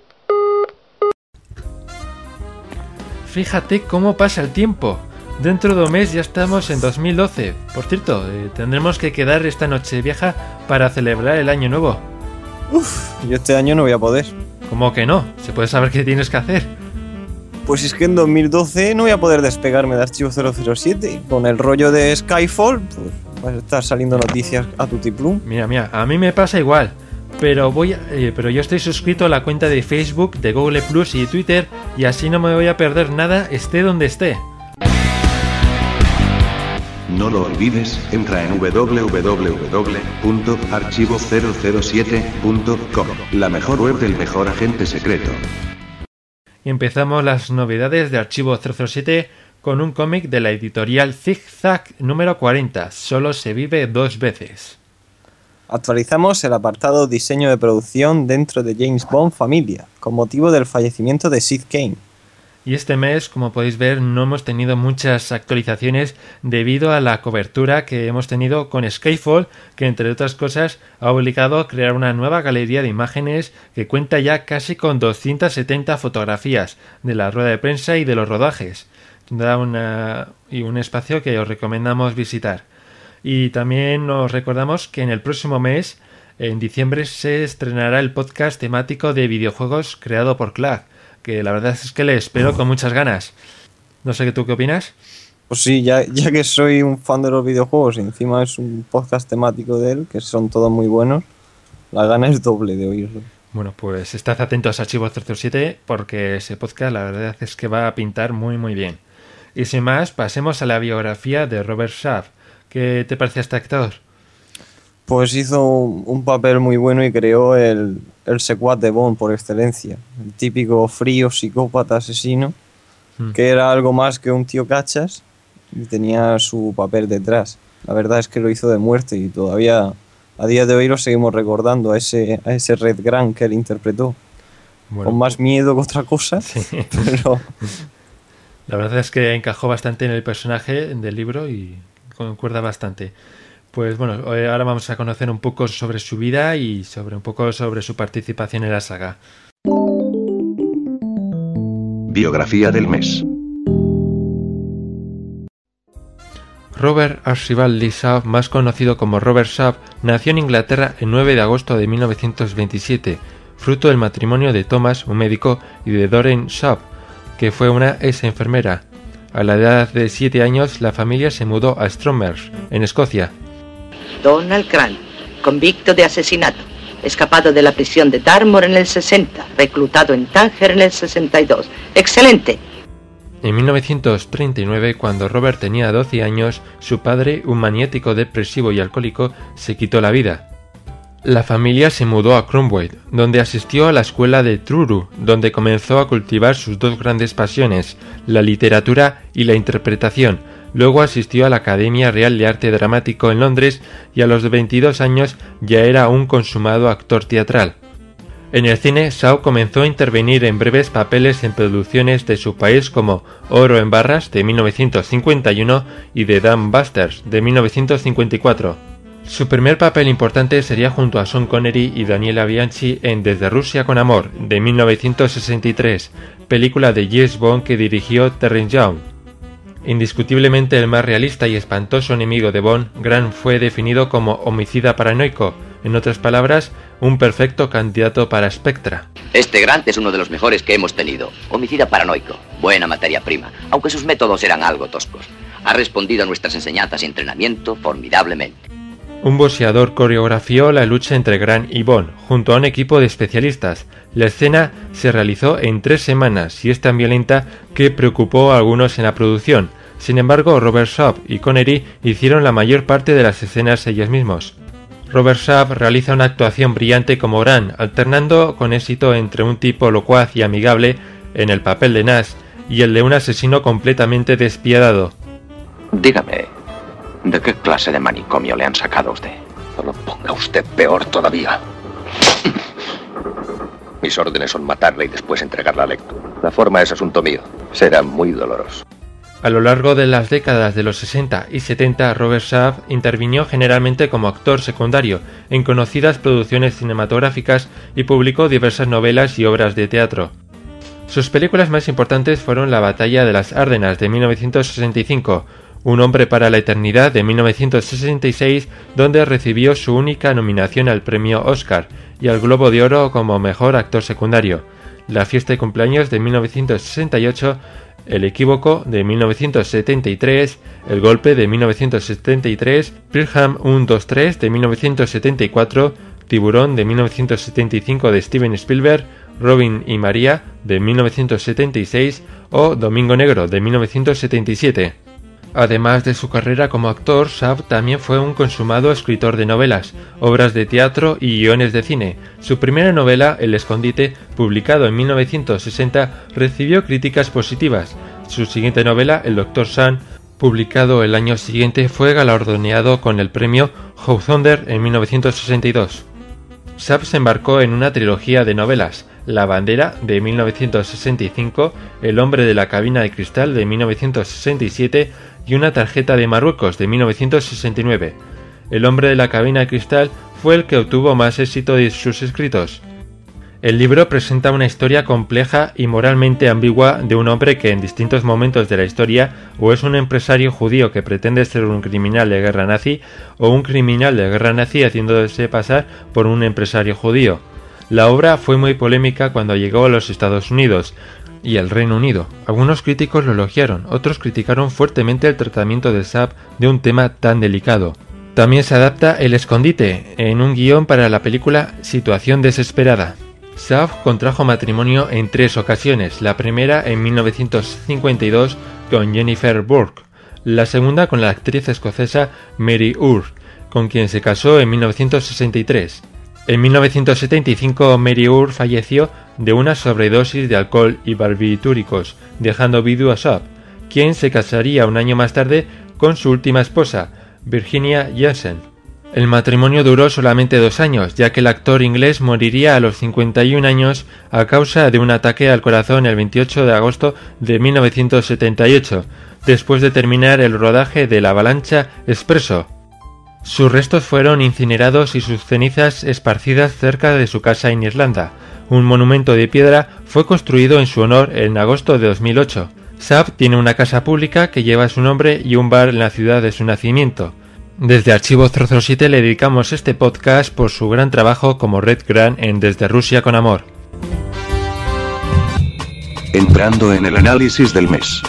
todos! Fíjate cómo pasa el tiempo. Dentro de un mes ya estamos en 2012. Por cierto, tendremos que quedar esta noche vieja para celebrar el año nuevo. Yo este año no voy a poder. ¿Cómo que no? ¿Se puede saber qué tienes que hacer? Pues es que en 2012 no voy a poder despegarme de Archivo 007. Con el rollo de Skyfall, pues van a estar saliendo noticias a tutiplum. Mira, a mí me pasa igual. Pero yo estoy suscrito a la cuenta de Facebook, de Google Plus y Twitter, y así no me voy a perder nada, esté donde esté. No lo olvides, entra en www.archivo007.com, la mejor web del mejor agente secreto. Y empezamos las novedades de Archivo 007 con un cómic de la editorial Zig Zag número 40, Solo se vive 2 veces. Actualizamos el apartado diseño de producción dentro de James Bond Familia, con motivo del fallecimiento de Sid Kane. Y este mes, como podéis ver, no hemos tenido muchas actualizaciones debido a la cobertura que hemos tenido con Skyfall, que entre otras cosas ha obligado a crear una nueva galería de imágenes que cuenta ya casi con 270 fotografías de la rueda de prensa y de los rodajes. Da un espacio que os recomendamos visitar. Y también os recordamos que en el próximo mes, en diciembre, se estrenará el podcast temático de videojuegos creado por Clag, que la verdad es que le espero con muchas ganas. No sé tú qué opinas. Pues sí, ya que soy un fan de los videojuegos y encima es un podcast temático de él, que son todos muy buenos, la gana es doble de oírlo. Bueno, pues estad atentos a Archivo 007 porque ese podcast la verdad es que va a pintar muy muy bien. Y sin más, pasemos a la biografía de Robert Shaw. ¿Qué te parece este actor? Pues hizo un papel muy bueno y creó el secuaz de Bond por excelencia. El típico frío, psicópata, asesino. que era algo más que un tío cachas y tenía su papel detrás. La verdad es que lo hizo de muerte y todavía a día de hoy lo seguimos recordando a ese Red Grant que él interpretó. Bueno, con más miedo que otra cosa, sí. Pero... La verdad es que encajó bastante en el personaje del libro y concuerda bastante. Pues bueno, ahora vamos a conocer un poco sobre su vida y un poco sobre su participación en la saga. Biografía del mes. Robert Archibald Lee Saab, más conocido como Robert Saab, nació en Inglaterra el 9 de agosto de 1927, fruto del matrimonio de Thomas, un médico, y de Doreen Saab, que fue una ex enfermera. A la edad de 7 años, la familia se mudó a Stromers, en Escocia. Donald Grant, convicto de asesinato, escapado de la prisión de Dartmoor en el 60, reclutado en Tánger en el 62. ¡Excelente! En 1939, cuando Robert tenía 12 años, su padre, un maniático depresivo y alcohólico, se quitó la vida. La familia se mudó a Cromwell, donde asistió a la escuela de Truro, donde comenzó a cultivar sus dos grandes pasiones, la literatura y la interpretación. Luego asistió a la Academia Real de Arte Dramático en Londres y a los 22 años ya era un consumado actor teatral. En el cine, Saab comenzó a intervenir en breves papeles en producciones de su país como Oro en barras de 1951 y The Dam Busters de 1954. Su primer papel importante sería junto a Sean Connery y Daniela Bianchi en Desde Rusia con Amor de 1963, película de James Bond que dirigió Terence Young. Indiscutiblemente el más realista y espantoso enemigo de Bond, Grant fue definido como homicida paranoico, en otras palabras, un perfecto candidato para Spectra. Este Grant es uno de los mejores que hemos tenido. Homicida paranoico, buena materia prima, aunque sus métodos eran algo toscos. Ha respondido a nuestras enseñanzas y entrenamiento formidablemente. Un boxeador coreografió la lucha entre Grant y Bond, junto a un equipo de especialistas. La escena se realizó en 3 semanas y es tan violenta que preocupó a algunos en la producción. Sin embargo, Robert Saab y Connery hicieron la mayor parte de las escenas ellos mismos. Robert Saab realiza una actuación brillante como Grant, alternando con éxito entre un tipo locuaz y amigable en el papel de Nash y el de un asesino completamente despiadado. Dígame, ¿de qué clase de manicomio le han sacado a usted? No lo ponga usted peor todavía. Mis órdenes son matarla y después entregarla a Lecter. La forma es asunto mío. Será muy doloroso. A lo largo de las décadas de los 60 y 70, Robert Saab intervino generalmente como actor secundario en conocidas producciones cinematográficas y publicó diversas novelas y obras de teatro. Sus películas más importantes fueron La batalla de las Ardenas de 1965, Un hombre para la eternidad de 1966, donde recibió su única nominación al premio Oscar y al Globo de Oro como mejor actor secundario, La fiesta de cumpleaños de 1968, El equívoco de 1973, El golpe de 1973, Pearl Harbor 1-2-3 de 1974, Tiburón de 1975 de Steven Spielberg, Robin y María de 1976 o Domingo Negro de 1977. Además de su carrera como actor, Saab también fue un consumado escritor de novelas, obras de teatro y guiones de cine. Su primera novela, El escondite, publicado en 1960, recibió críticas positivas. Su siguiente novela, El Dr. Sun, publicado el año siguiente, fue galardonado con el premio How Thunder en 1962. Saab se embarcó en una trilogía de novelas: La bandera de 1965, El hombre de la cabina de cristal de 1967 y Una tarjeta de Marruecos de 1969. El hombre de la cabina de cristal fue el que obtuvo más éxito de sus escritos. El libro presenta una historia compleja y moralmente ambigua de un hombre que en distintos momentos de la historia o es un empresario judío que pretende ser un criminal de guerra nazi o un criminal de guerra nazi haciéndose pasar por un empresario judío. La obra fue muy polémica cuando llegó a los Estados Unidos y al Reino Unido. Algunos críticos lo elogiaron, otros criticaron fuertemente el tratamiento de Saab de un tema tan delicado. También se adapta El escondite en un guión para la película Situación desesperada. Saab contrajo matrimonio en 3 ocasiones, la primera en 1952 con Jennifer Burke, la segunda con la actriz escocesa Mary Urr, con quien se casó en 1963. En 1975 Mary Urr falleció de una sobredosis de alcohol y barbitúricos, dejando viudo a Saab, quien se casaría un año más tarde con su última esposa, Virginia Jensen. El matrimonio duró solamente 2 años, ya que el actor inglés moriría a los 51 años a causa de un ataque al corazón el 28 de agosto de 1978, después de terminar el rodaje de La Avalancha Expresso. Sus restos fueron incinerados y sus cenizas esparcidas cerca de su casa en Irlanda. Un monumento de piedra fue construido en su honor en agosto de 2008. Saab tiene una casa pública que lleva su nombre y un bar en la ciudad de su nacimiento. Desde Archivo 007 le dedicamos este podcast por su gran trabajo como Red Grant en Desde Rusia con Amor. Entrando en el análisis del mes.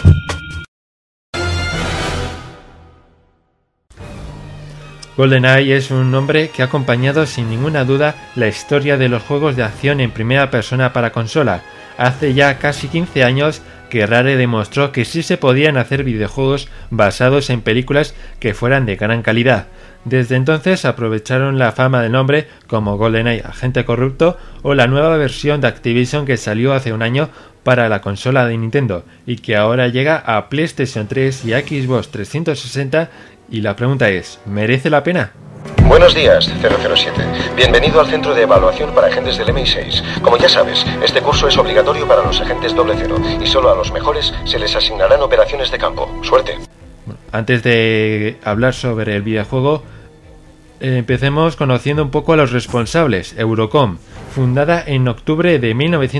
GoldenEye es un nombre que ha acompañado sin ninguna duda la historia de los juegos de acción en primera persona para consola. Hace ya casi 15 años que Rare demostró que sí se podían hacer videojuegos basados en películas que fueran de gran calidad. Desde entonces aprovecharon la fama del nombre como GoldenEye Agente Corrupto o la nueva versión de Activision que salió hace un año para la consola de Nintendo y que ahora llega a PlayStation 3 y a Xbox 360 y la pregunta es, ¿merece la pena? Buenos días, 007. Bienvenido al Centro de Evaluación para Agentes del MI6. Como ya sabes, este curso es obligatorio para los agentes 00 y solo a los mejores se les asignarán operaciones de campo. Suerte. Antes de hablar sobre el videojuego, empecemos conociendo un poco a los responsables. Eurocom, fundada en octubre de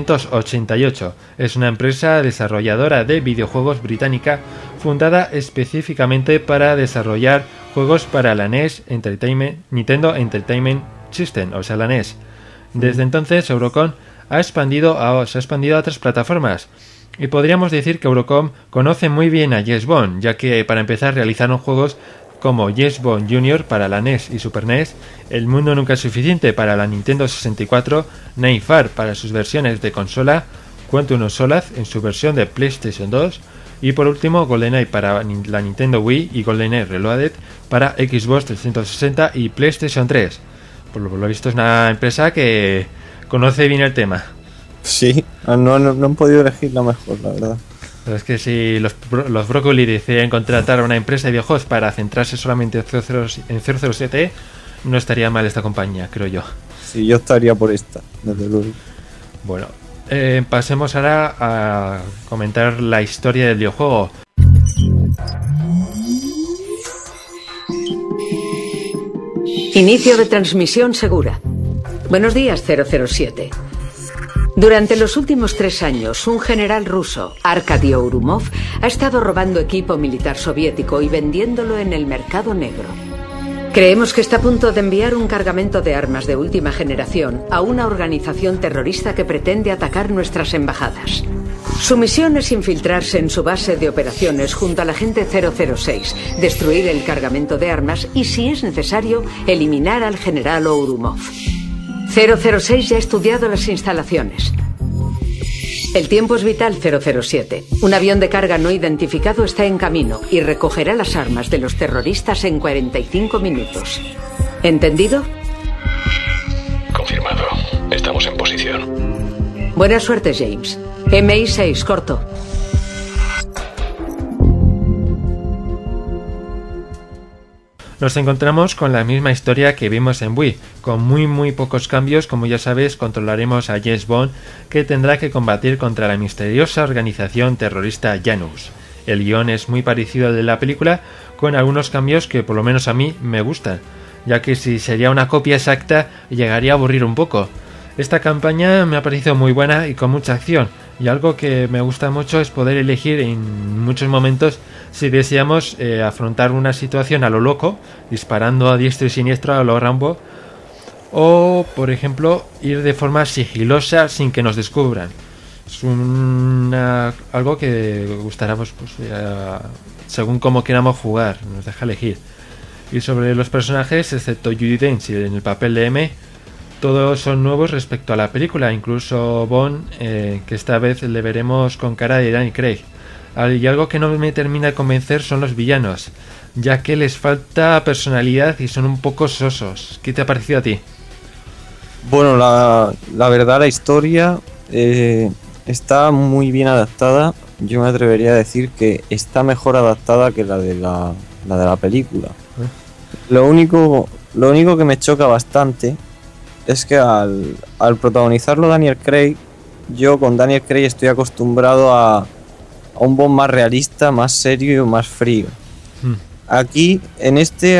1988, es una empresa desarrolladora de videojuegos británica fundada específicamente para desarrollar juegos para la NES Nintendo Entertainment System, o sea la NES. Desde entonces Eurocom se ha expandido a otras plataformas y podríamos decir que Eurocom conoce muy bien a James Bond, ya que para empezar realizaron juegos como James Bond Jr. para la NES y Super NES, El Mundo Nunca es Suficiente para la Nintendo 64, Neifar para sus versiones de consola, Quantum of Solace en su versión de PlayStation 2 y por último GoldenEye para la Nintendo Wii y GoldenEye Reloaded para Xbox 360 y PlayStation 3. Por lo visto es una empresa que conoce bien el tema. Sí, no han podido elegir la mejor, la verdad. Pero es que si los Broccoli deciden contratar a una empresa de videojuegos para centrarse solamente en 007, no estaría mal esta compañía, creo yo. Sí, yo estaría por esta, desde luego. Bueno, pasemos ahora a comentar la historia del videojuego. Inicio de transmisión segura. Buenos días, 007. Durante los últimos 3 años, un general ruso, Arkady Ourumov, ha estado robando equipo militar soviético y vendiéndolo en el mercado negro. Creemos que está a punto de enviar un cargamento de armas de última generación a una organización terrorista que pretende atacar nuestras embajadas. Su misión es infiltrarse en su base de operaciones junto al agente 006, destruir el cargamento de armas y, si es necesario, eliminar al general Ourumov. 006 ya ha estudiado las instalaciones. El tiempo es vital, 007. Un avión de carga no identificado está en camino y recogerá las armas de los terroristas en 45 minutos. ¿Entendido? Confirmado. Estamos en posición. Buena suerte, James. MI6, corto. Nos encontramos con la misma historia que vimos en Wii, con muy pocos cambios. Como ya sabes, controlaremos a James Bond, que tendrá que combatir contra la misteriosa organización terrorista Janus. El guión es muy parecido al de la película, con algunos cambios que por lo menos a mí me gustan, ya que si sería una copia exacta llegaría a aburrir un poco. Esta campaña me ha parecido muy buena y con mucha acción, y algo que me gusta mucho es poder elegir en muchos momentos si deseamos afrontar una situación a lo loco, disparando a diestro y siniestro a lo Rambo, o por ejemplo ir de forma sigilosa sin que nos descubran. Es algo que gustará según cómo queramos jugar, nos deja elegir. Y sobre los personajes, excepto Judi Dench en el papel de M, todos son nuevos respecto a la película, incluso Bond, que esta vez le veremos con cara de Daniel Craig. Y algo que no me termina de convencer son los villanos, ya que les falta personalidad y son un poco sosos. ¿Qué te ha parecido a ti? Bueno, la verdad, la historia está muy bien adaptada. Yo me atrevería a decir que está mejor adaptada que la de la película. Lo único que me choca bastante es que al protagonizarlo Daniel Craig, yo con Daniel Craig estoy acostumbrado a un Bond más realista, más serio y más frío. Aquí, en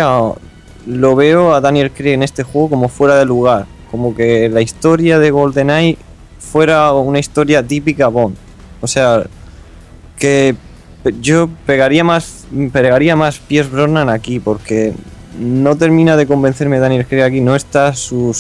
lo veo a Daniel Craig en este juego como fuera de lugar, como que la historia de GoldenEye fuera una historia típica Bond. O sea, que yo pegaría más Pierce Brosnan aquí, porque no termina de convencerme Daniel Craig aquí. No está su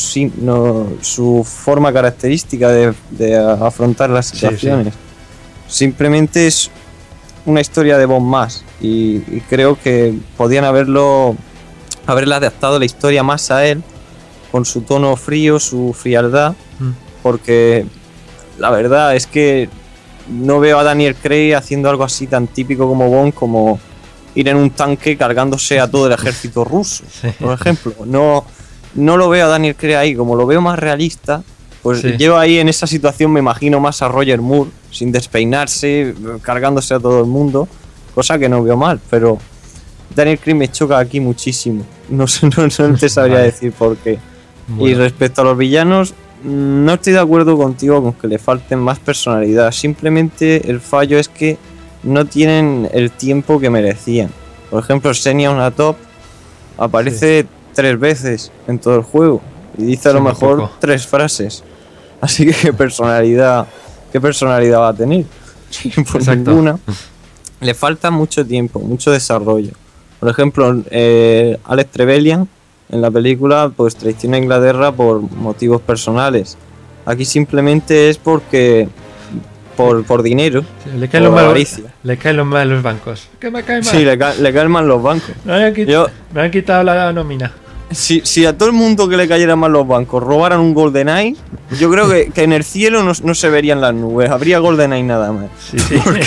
forma característica de afrontar las situaciones. Sí. Simplemente es una historia de Bond más, y creo que podían haberle adaptado la historia más a él, con su tono frío, su frialdad, porque la verdad es que no veo a Daniel Craig haciendo algo así tan típico como Bond, como ir en un tanque cargándose a todo el ejército ruso, por ejemplo. No lo veo a Daniel Craig ahí. Como lo veo más realista, pues yo ahí en esa situación me imagino más a Roger Moore, sin despeinarse, cargándose a todo el mundo, cosa que no veo mal, pero Daniel Craig me choca aquí muchísimo. No te sabría decir por qué. Bueno. Y respecto a los villanos, no estoy de acuerdo contigo con que le falten más personalidad. Simplemente el fallo es que no tienen el tiempo que merecían. Por ejemplo, Xenia Onatopp aparece 3 veces en todo el juego y dice a lo mejor 3 frases. Así que ¿qué personalidad va a tener? Pues ninguna. Le falta mucho tiempo, mucho desarrollo. Por ejemplo, Alex Trevelyan en la película pues traiciona a Inglaterra por motivos personales. Aquí simplemente es porque por dinero. Sí, le caen los mal los bancos. ¿Qué me cae mal? Sí, le caen mal los bancos. Me han quitado la nómina. Si a todo el mundo que le cayeran mal los bancos robaran un GoldenEye, yo creo que en el cielo no se verían las nubes, habría GoldenEye nada más. Sí.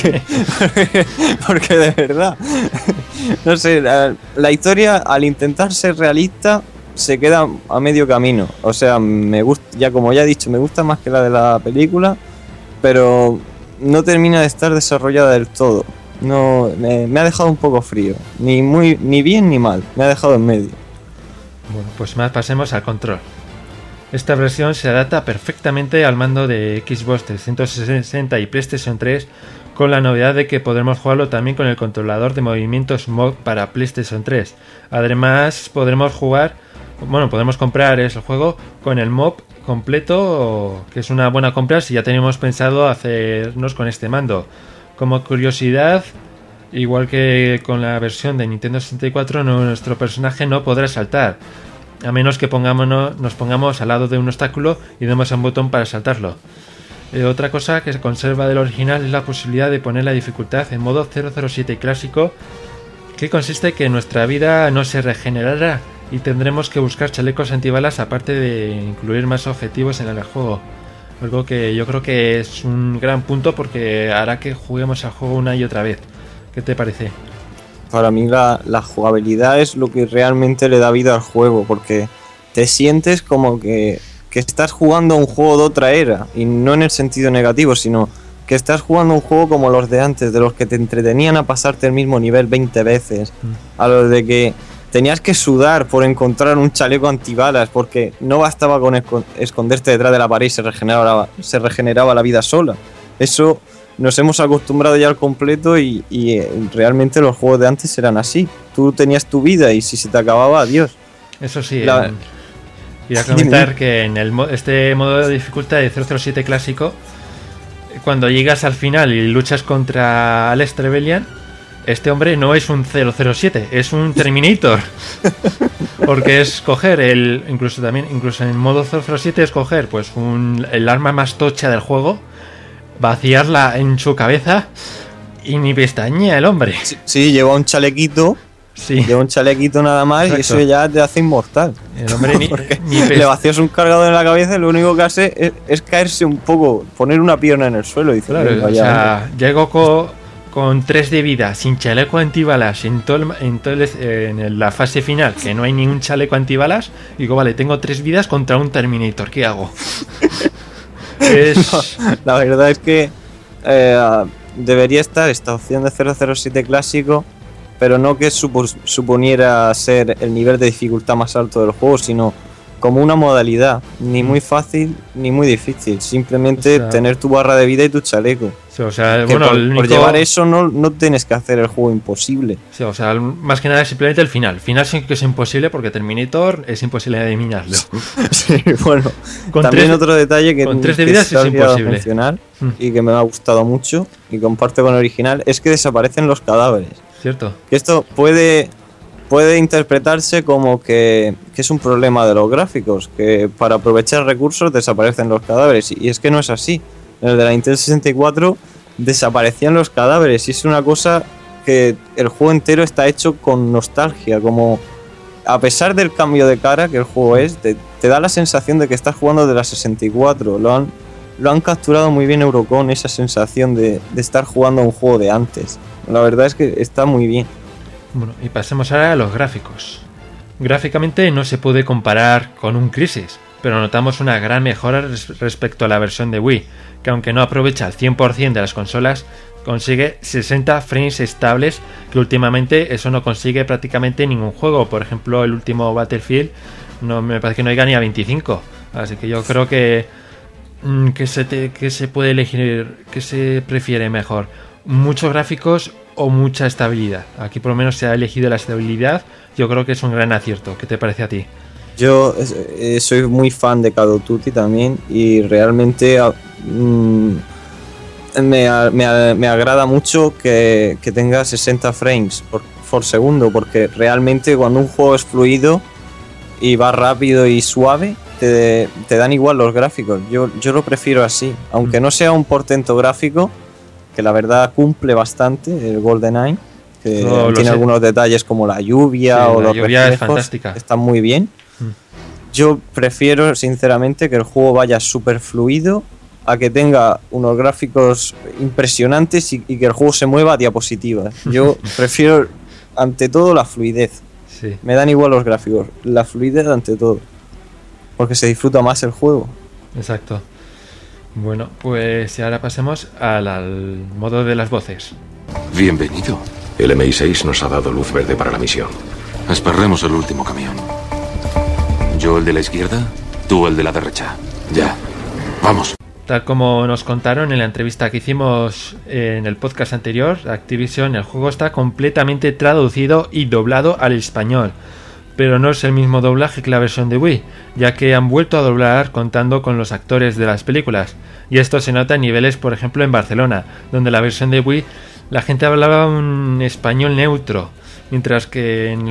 Porque de verdad, no sé, la historia al intentar ser realista se queda a medio camino. O sea, me gusta, como ya he dicho, me gusta más que la de la película, pero no termina de estar desarrollada del todo. No, me ha dejado un poco frío, ni bien ni mal, me ha dejado en medio. Bueno, pues más pasemos al control. Esta versión se adapta perfectamente al mando de Xbox 360 y PlayStation 3, con la novedad de que podremos jugarlo también con el controlador de movimientos MOV para PlayStation 3. Además, podremos comprar el juego con el MOV completo, que es una buena compra si ya teníamos pensado hacernos con este mando. Como curiosidad, igual que con la versión de Nintendo 64, nuestro personaje no podrá saltar, a menos que nos pongamos al lado de un obstáculo y demos a un botón para saltarlo. Otra cosa que se conserva del original es la posibilidad de poner la dificultad en modo 007 clásico, que consiste en que nuestra vida no se regenerará y tendremos que buscar chalecos antibalas, aparte de incluir más objetivos en el juego. Algo que yo creo que es un gran punto, porque hará que juguemos al juego una y otra vez. ¿Qué te parece? Para mí la jugabilidad es lo que realmente le da vida al juego, porque te sientes como que estás jugando a un juego de otra era, y no en el sentido negativo, sino que estás jugando un juego como los de antes, de los que te entretenían a pasarte el mismo nivel 20 veces, a los de que tenías que sudar por encontrar un chaleco antibalas, porque no bastaba con esconderte detrás de la pared y se regeneraba la vida sola. Eso nos hemos acostumbrado ya al completo, y realmente los juegos de antes eran así. Tú tenías tu vida y si se te acababa, adiós. Eso sí, quería comentar que en este modo de dificultad de 007 clásico, cuando llegas al final y luchas contra Alex Trevelyan, este hombre no es un 007, es un Terminator. Porque es coger incluso en el modo 007 es coger pues el arma más tocha del juego, vaciarla en su cabeza y ni pestañea el hombre. Sí, lleva un chalequito. Sí. Lleva un chalequito nada más. Exacto. Y eso ya te hace inmortal. El hombre ni le vacías un cargador en la cabeza y lo único que hace es caerse un poco, poner una pierna en el suelo. Y dice, claro, o sea, llego con 3 de vida, sin chaleco antibalas, en la fase final, que no hay ni un chaleco antibalas, digo, vale, tengo 3 vidas contra un Terminator, ¿qué hago? La verdad es que debería estar esta opción de 007 clásico, pero no que suponiera ser el nivel de dificultad más alto del juego, sino como una modalidad, ni muy fácil ni muy difícil, simplemente tener tu barra de vida y tu chaleco. Sí, o sea, por llevar eso no tienes que hacer el juego imposible. Sí, o sea, más que nada es simplemente el final. El final sí que es imposible porque Terminator es imposible de eliminarlo. Sí, bueno, también otro detalle que con 3 de vida es imposible mencionar y que me ha gustado mucho y comparto con el original es que desaparecen los cadáveres. Cierto. Que esto puede interpretarse como que es un problema de los gráficos, que para aprovechar recursos desaparecen los cadáveres, y es que no es así. En el de la Nintendo 64 desaparecían los cadáveres y es una cosa que el juego entero está hecho con nostalgia, como a pesar del cambio de cara que el juego es, te da la sensación de que estás jugando de la 64. Lo han capturado muy bien Eurocon, esa sensación de estar jugando a un juego de antes. La verdad es que está muy bien. Bueno, y pasemos ahora a los gráficos. Gráficamente no se puede comparar con un Crisis, pero notamos una gran mejora respecto a la versión de Wii, que aunque no aprovecha al 100% de las consolas, consigue 60 frames estables, que últimamente eso no consigue prácticamente ningún juego. Por ejemplo, el último Battlefield no me parece que no llega ni a 25, así que yo creo que se puede elegir, que se prefiere mejor, muchos gráficos o mucha estabilidad. Aquí por lo menos se ha elegido la estabilidad. Yo creo que es un gran acierto. ¿Qué te parece a ti? Yo soy muy fan de Call of Duty también y realmente me agrada mucho que tenga 60 frames por segundo, porque realmente cuando un juego es fluido y va rápido y suave te dan igual los gráficos. Yo lo prefiero así, aunque no sea un portento gráfico, que la verdad cumple bastante el GoldenEye, que tiene algunos detalles como la lluvia o los reflejos, es fantástica. Están muy bien. Yo prefiero sinceramente que el juego vaya súper fluido a que tenga unos gráficos impresionantes y que el juego se mueva a diapositivas. Yo prefiero ante todo la fluidez. Sí. Me dan igual los gráficos, la fluidez ante todo, porque se disfruta más el juego. Exacto. Bueno, pues ahora pasemos al modo de las voces. Bienvenido. El MI6 nos ha dado luz verde para la misión. Esperemos el último camión. Yo el de la izquierda, tú el de la derecha. Ya. Vamos. Tal como nos contaron en la entrevista que hicimos en el podcast anterior, Activision, el juego está completamente traducido y doblado al español. Pero no es el mismo doblaje que la versión de Wii, ya que han vuelto a doblar contando con los actores de las películas. Y esto se nota en niveles, por ejemplo, en Barcelona, donde la versión de Wii la gente hablaba un español neutro, mientras que en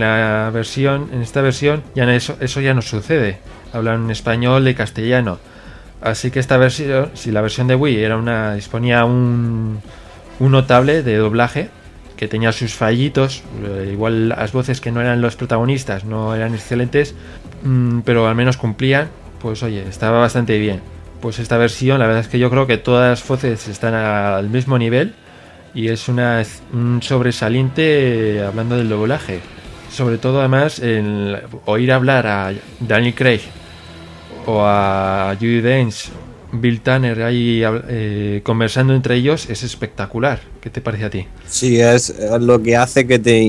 esta versión ya eso ya no sucede. Hablan un español de castellano. Así que esta versión, si la versión de Wii disponía un notable de doblaje, que tenía sus fallitos, igual las voces que no eran los protagonistas no eran excelentes, pero al menos cumplían, pues oye, estaba bastante bien. Pues esta versión, la verdad es que yo creo que todas las voces están al mismo nivel y es un sobresaliente hablando del doblaje. Sobre todo además el oír hablar a Daniel Craig o a Judi Dench, Bill Tanner ahí conversando entre ellos es espectacular. ¿Qué te parece a ti? Sí, es lo que hace que te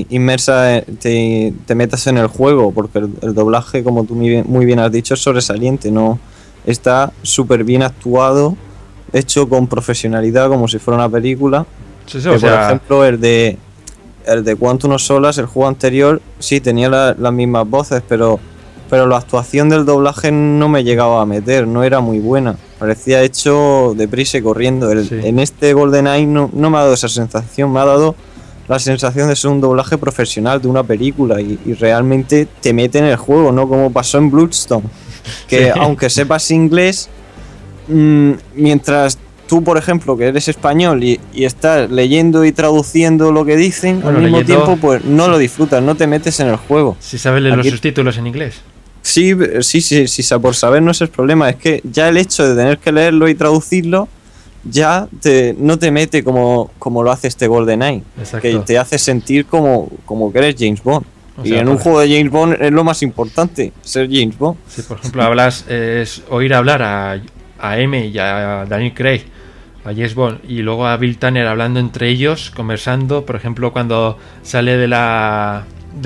metas en el juego, porque el doblaje, como tú muy bien has dicho, es sobresaliente, ¿no? Está súper bien actuado, hecho con profesionalidad, como si fuera una película. Sí, por ejemplo, el de Quantum of Solace, el juego anterior, sí tenía las mismas voces, pero la actuación del doblaje no me llegaba a meter, no era muy buena. Parecía hecho deprisa y corriendo. En este GoldenEye no me ha dado esa sensación, me ha dado la sensación de ser un doblaje profesional de una película y realmente te mete en el juego, ¿no? Como pasó en Bloodstone, que aunque sepas inglés, mientras tú, por ejemplo, que eres español y estás leyendo y traduciendo lo que dicen, al mismo tiempo, pues no lo disfrutas, no te metes en el juego. Si sabes leer los subtítulos en inglés. Sí, por saber no es el problema, es que ya el hecho de tener que leerlo y traducirlo ya no te mete como lo hace este GoldenEye, que te hace sentir como que eres James Bond. Y en un juego de James Bond es lo más importante, ser James Bond. Si por ejemplo oír hablar a a M y a Daniel Craig, a James Bond, y luego a Bill Tanner hablando entre ellos, conversando, por ejemplo, cuando sale de la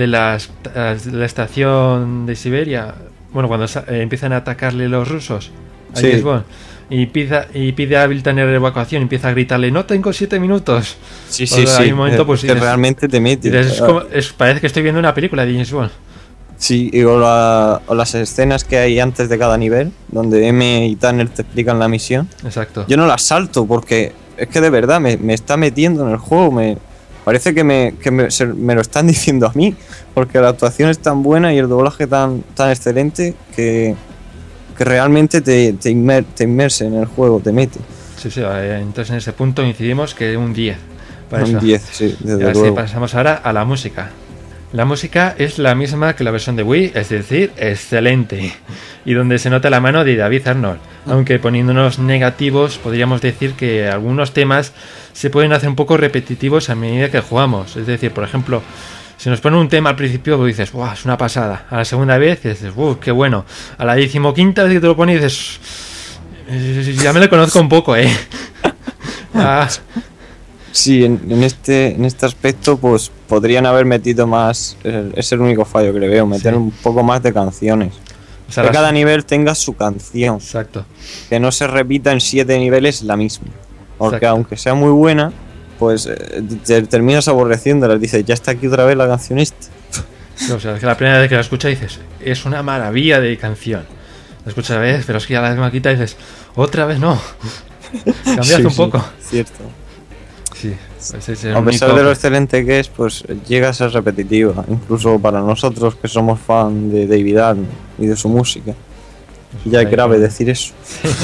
estación de Siberia, bueno, cuando empiezan a atacarle los rusos a James Bond, y pide a Bill Tanner evacuación, y empieza a gritarle, no tengo 7 minutos. Sí. Un momento, pues, que realmente te mete. Parece que estoy viendo una película de James Bond. Sí, o las escenas que hay antes de cada nivel, donde M y Tanner te explican la misión. Exacto. Yo no las salto porque es que de verdad me está metiendo en el juego. Parece que me lo están diciendo a mí, porque la actuación es tan buena y el doblaje tan excelente que realmente te inmerse en el juego, te mete. Sí, entonces en ese punto incidimos que un 10. Un 10, sí, desde luego. Pasamos ahora a la música. La música es la misma que la versión de Wii, es decir, excelente. Y donde se nota la mano de David Arnold. Aunque poniéndonos negativos, podríamos decir que algunos temas se pueden hacer un poco repetitivos a medida que jugamos. Es decir, por ejemplo, si nos pone un tema al principio, pues dices, ¡buah, es una pasada! A la segunda vez dices, ¡qué bueno! A la 15ª vez que te lo pones dices, ya me lo conozco un poco, Sí, en este aspecto pues podrían haber metido más, es el único fallo que le veo, meter un poco más de canciones. O sea, que cada nivel tenga su canción. Exacto. Que no se repita en 7 niveles la misma. Porque aunque sea muy buena, pues te terminas aborreciéndola. Dices, ya está aquí otra vez la canción esta. O sea, es que la primera vez que la escuchas dices, es una maravilla de canción. La escuchas a vez, pero es que ya la vez maquita dices, otra vez no. Cambiaste un poco. Cierto. Sí, a pesar de lo excelente que es, pues llega a ser repetitiva, incluso para nosotros que somos fan de David Arnold y de su música. Ya es grave decir eso.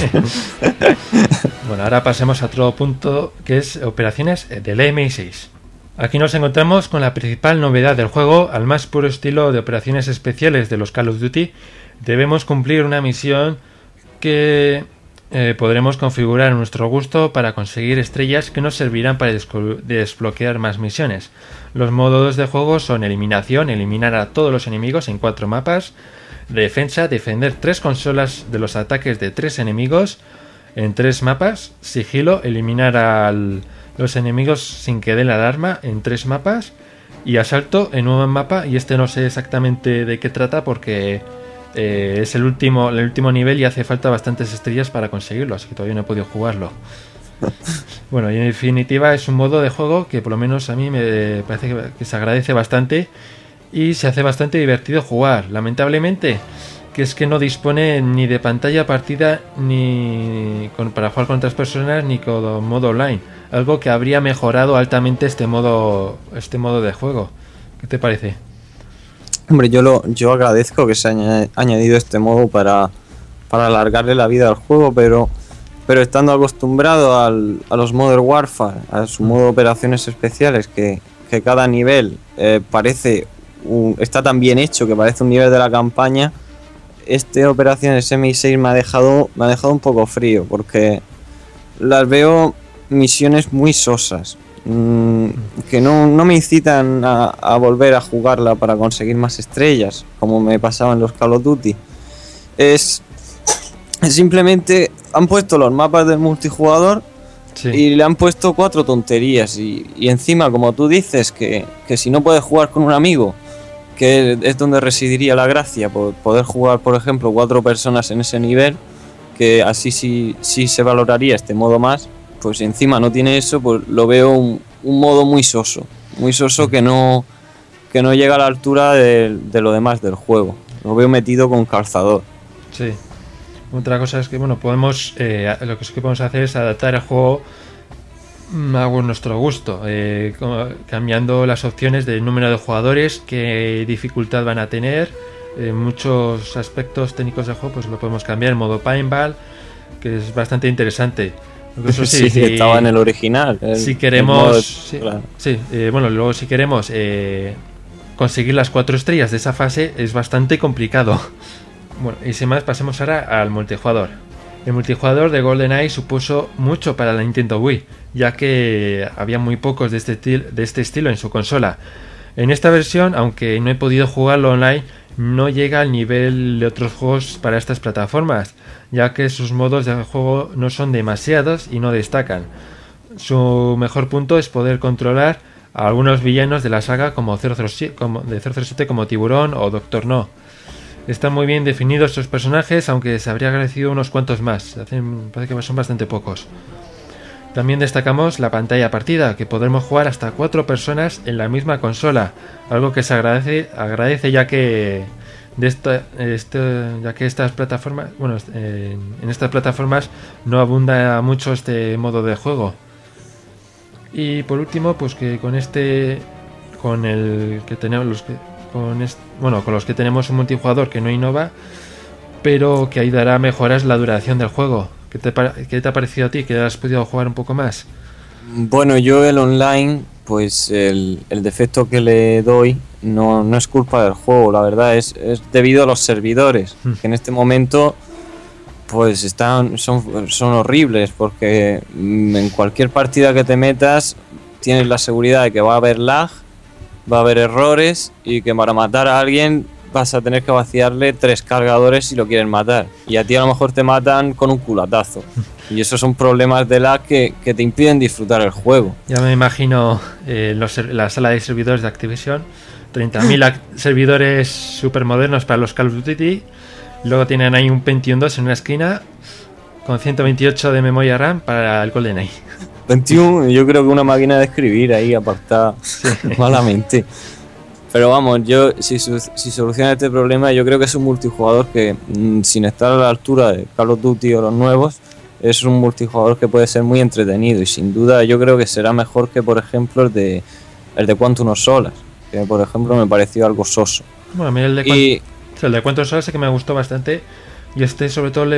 Bueno, ahora pasemos a otro punto, que es operaciones del MI6. Aquí nos encontramos con la principal novedad del juego. Al más puro estilo de operaciones especiales de los Call of Duty, debemos cumplir una misión que podremos configurar a nuestro gusto para conseguir estrellas que nos servirán para desbloquear más misiones. Los modos de juego son eliminación, eliminar a todos los enemigos en 4 mapas, defensa, defender 3 consolas de los ataques de 3 enemigos en 3 mapas, sigilo, eliminar a los enemigos sin que den la alarma en 3 mapas, y asalto en un mapa, y este no sé exactamente de qué trata porque es el último nivel y hace falta bastantes estrellas para conseguirlo, así que todavía no he podido jugarlo. Bueno, y en definitiva es un modo de juego que por lo menos a mí me parece que se agradece bastante y se hace bastante divertido jugar. Lamentablemente, que es que no dispone ni de pantalla partida ni para jugar con otras personas ni con modo online, algo que habría mejorado altamente este modo de juego. ¿Qué te parece? Hombre, yo agradezco que se haya añadido este modo para alargarle la vida al juego, pero estando acostumbrado a los Modern Warfare, a su modo de operaciones especiales, que cada nivel está tan bien hecho que parece un nivel de la campaña, operaciones MI6 me ha dejado un poco frío, porque las veo misiones muy sosas. Que no me incitan a volver a jugarla para conseguir más estrellas, como me pasaba en los Call of Duty. Simplemente han puesto los mapas del multijugador y le han puesto 4 tonterías y encima, como tú dices, que si no puedes jugar con un amigo, que es donde residiría la gracia, poder jugar, por ejemplo, 4 personas en ese nivel, que así sí se valoraría este modo más. Pues encima no tiene eso, pues lo veo un modo muy soso que no llega a la altura de lo demás del juego. Lo veo metido con calzador. Sí. Otra cosa es que lo que sí que podemos hacer es adaptar el juego a nuestro gusto, cambiando las opciones del número de jugadores, qué dificultad van a tener, muchos aspectos técnicos del juego, pues lo podemos cambiar en modo paintball, que es bastante interesante. Eso sí, estaba en el original. Si queremos, luego si queremos conseguir las 4 estrellas de esa fase es bastante complicado. Bueno, y sin más, pasemos ahora al multijugador. El multijugador de GoldenEye supuso mucho para la Nintendo Wii, ya que había muy pocos de este estilo en su consola. En esta versión, aunque no he podido jugarlo online, no llega al nivel de otros juegos para estas plataformas, ya que sus modos de juego no son demasiados y no destacan. Su mejor punto es poder controlar a algunos villanos de la saga como 007, como Tiburón o Doctor No. Están muy bien definidos estos personajes, aunque se habría agradecido unos cuantos más. Parece que son bastante pocos. También destacamos la pantalla partida, que podremos jugar hasta 4 personas en la misma consola, algo que se agradece ya que estas plataformas, en estas plataformas no abunda mucho este modo de juego. Y por último, pues que con los que tenemos un multijugador que no innova, pero que ayudará a mejorar la duración del juego. ¿Qué te ha parecido a ti? ¿Que has podido jugar un poco más? Bueno, yo el online, pues el defecto que le doy no es culpa del juego, la verdad, es debido a los servidores, que en este momento pues son horribles, porque en cualquier partida que te metas tienes la seguridad de que va a haber lag, va a haber errores y que para matar a alguien vas a tener que vaciarle 3 cargadores si lo quieren matar, y a ti a lo mejor te matan con un culatazo, y esos son problemas de lag que te impiden disfrutar el juego. Ya me imagino la sala de servidores de Activision, 30.000 servidores super modernos para los Call of Duty, luego tienen ahí un Pentium 2 en una esquina con 128 de memoria RAM para el GoldenEye. 21, yo creo que una máquina de escribir ahí apartada, sí, malamente. Pero vamos, yo si soluciona este problema, yo creo que es un multijugador que, sin estar a la altura de Call of Duty o los nuevos, es un multijugador que puede ser muy entretenido, y sin duda yo creo que será mejor que, por ejemplo, el de Quantum of Solace, que por ejemplo me pareció algo soso. Bueno, a mí el de Quantum of Solace que me gustó bastante, y sobre todo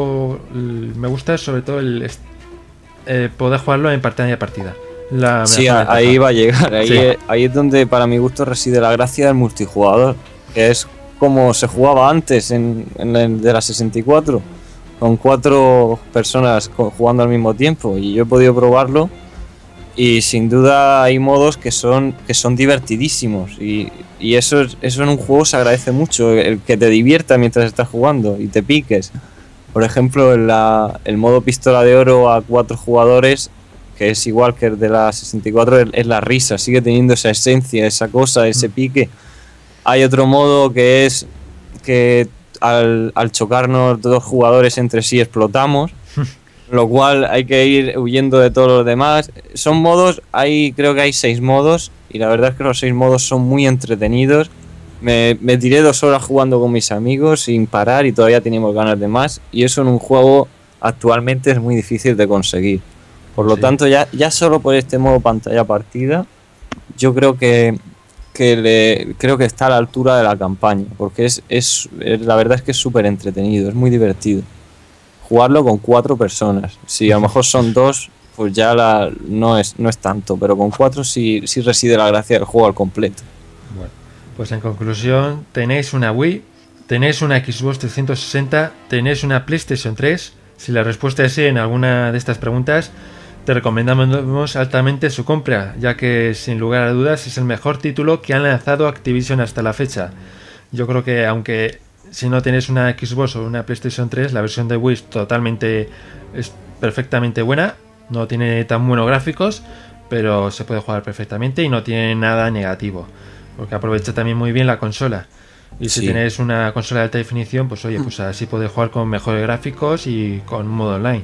me gusta sobre todo el poder jugarlo en partida. Sí, ahí va a llegar. Ahí es donde para mi gusto reside la gracia del multijugador, que es como se jugaba antes en el de la 64, con 4 personas jugando al mismo tiempo, y yo he podido probarlo y sin duda hay modos que son divertidísimos, y eso en un juego se agradece mucho, el que te divierta mientras estás jugando y te piques. Por ejemplo, el modo pistola de oro a 4 jugadores, que es igual que el de la 64, es la risa, sigue teniendo esa esencia, esa cosa, ese pique. Hay otro modo que es que al chocarnos 2 jugadores entre sí explotamos, lo cual hay que ir huyendo de todos los demás. Son modos, creo que hay 6 modos, y la verdad es que los 6 modos son muy entretenidos. Me tiré 2 horas jugando con mis amigos sin parar y todavía teníamos ganas de más, y eso en un juego actualmente es muy difícil de conseguir. Por lo tanto, ya solo por este modo pantalla partida, yo creo que está a la altura de la campaña, porque la verdad es que es súper entretenido, es muy divertido. Jugarlo con 4 personas, si a lo mejor son 2, pues ya no es tanto, pero con 4 sí reside la gracia del juego al completo. Bueno, pues en conclusión, tenéis una Wii, tenéis una Xbox 360, tenéis una PlayStation 3. Si la respuesta es sí en alguna de estas preguntas, te recomendamos altamente su compra, ya que sin lugar a dudas es el mejor título que han lanzado Activision hasta la fecha. Yo creo que aunque si no tienes una Xbox o una PlayStation 3, la versión de Wii es perfectamente buena, no tiene tan buenos gráficos, pero se puede jugar perfectamente y no tiene nada negativo, porque aprovecha también muy bien la consola. Y si tienes una consola de alta definición, pues oye, pues así puedes jugar con mejores gráficos y con un modo online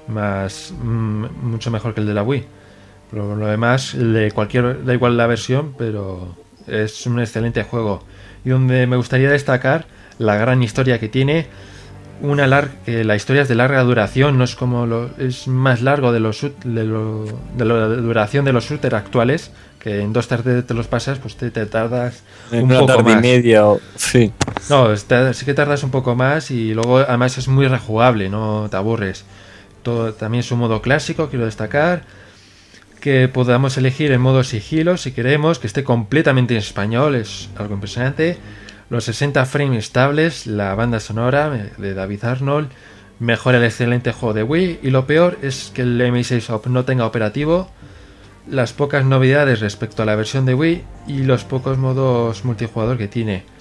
mucho mejor que el de la Wii. Por lo demás, da igual la versión, pero es un excelente juego. Y donde me gustaría destacar la gran historia que tiene, que la historia es de larga duración, no es como es más largo de la duración de los shooters actuales, que en 2 tardes te los pasas, pues te tardas un poco tarde más. Y media, sí. No, sí que tardas un poco más, y luego además es muy rejugable, no te aburres. También su modo clásico, quiero destacar, que podamos elegir el modo sigilo si queremos, que esté completamente en español, es algo impresionante. Los 60 frames estables, la banda sonora de David Arnold, mejora el excelente juego de Wii, y lo peor es que el MI6 no tenga operativo, las pocas novedades respecto a la versión de Wii y los pocos modos multijugador que tiene,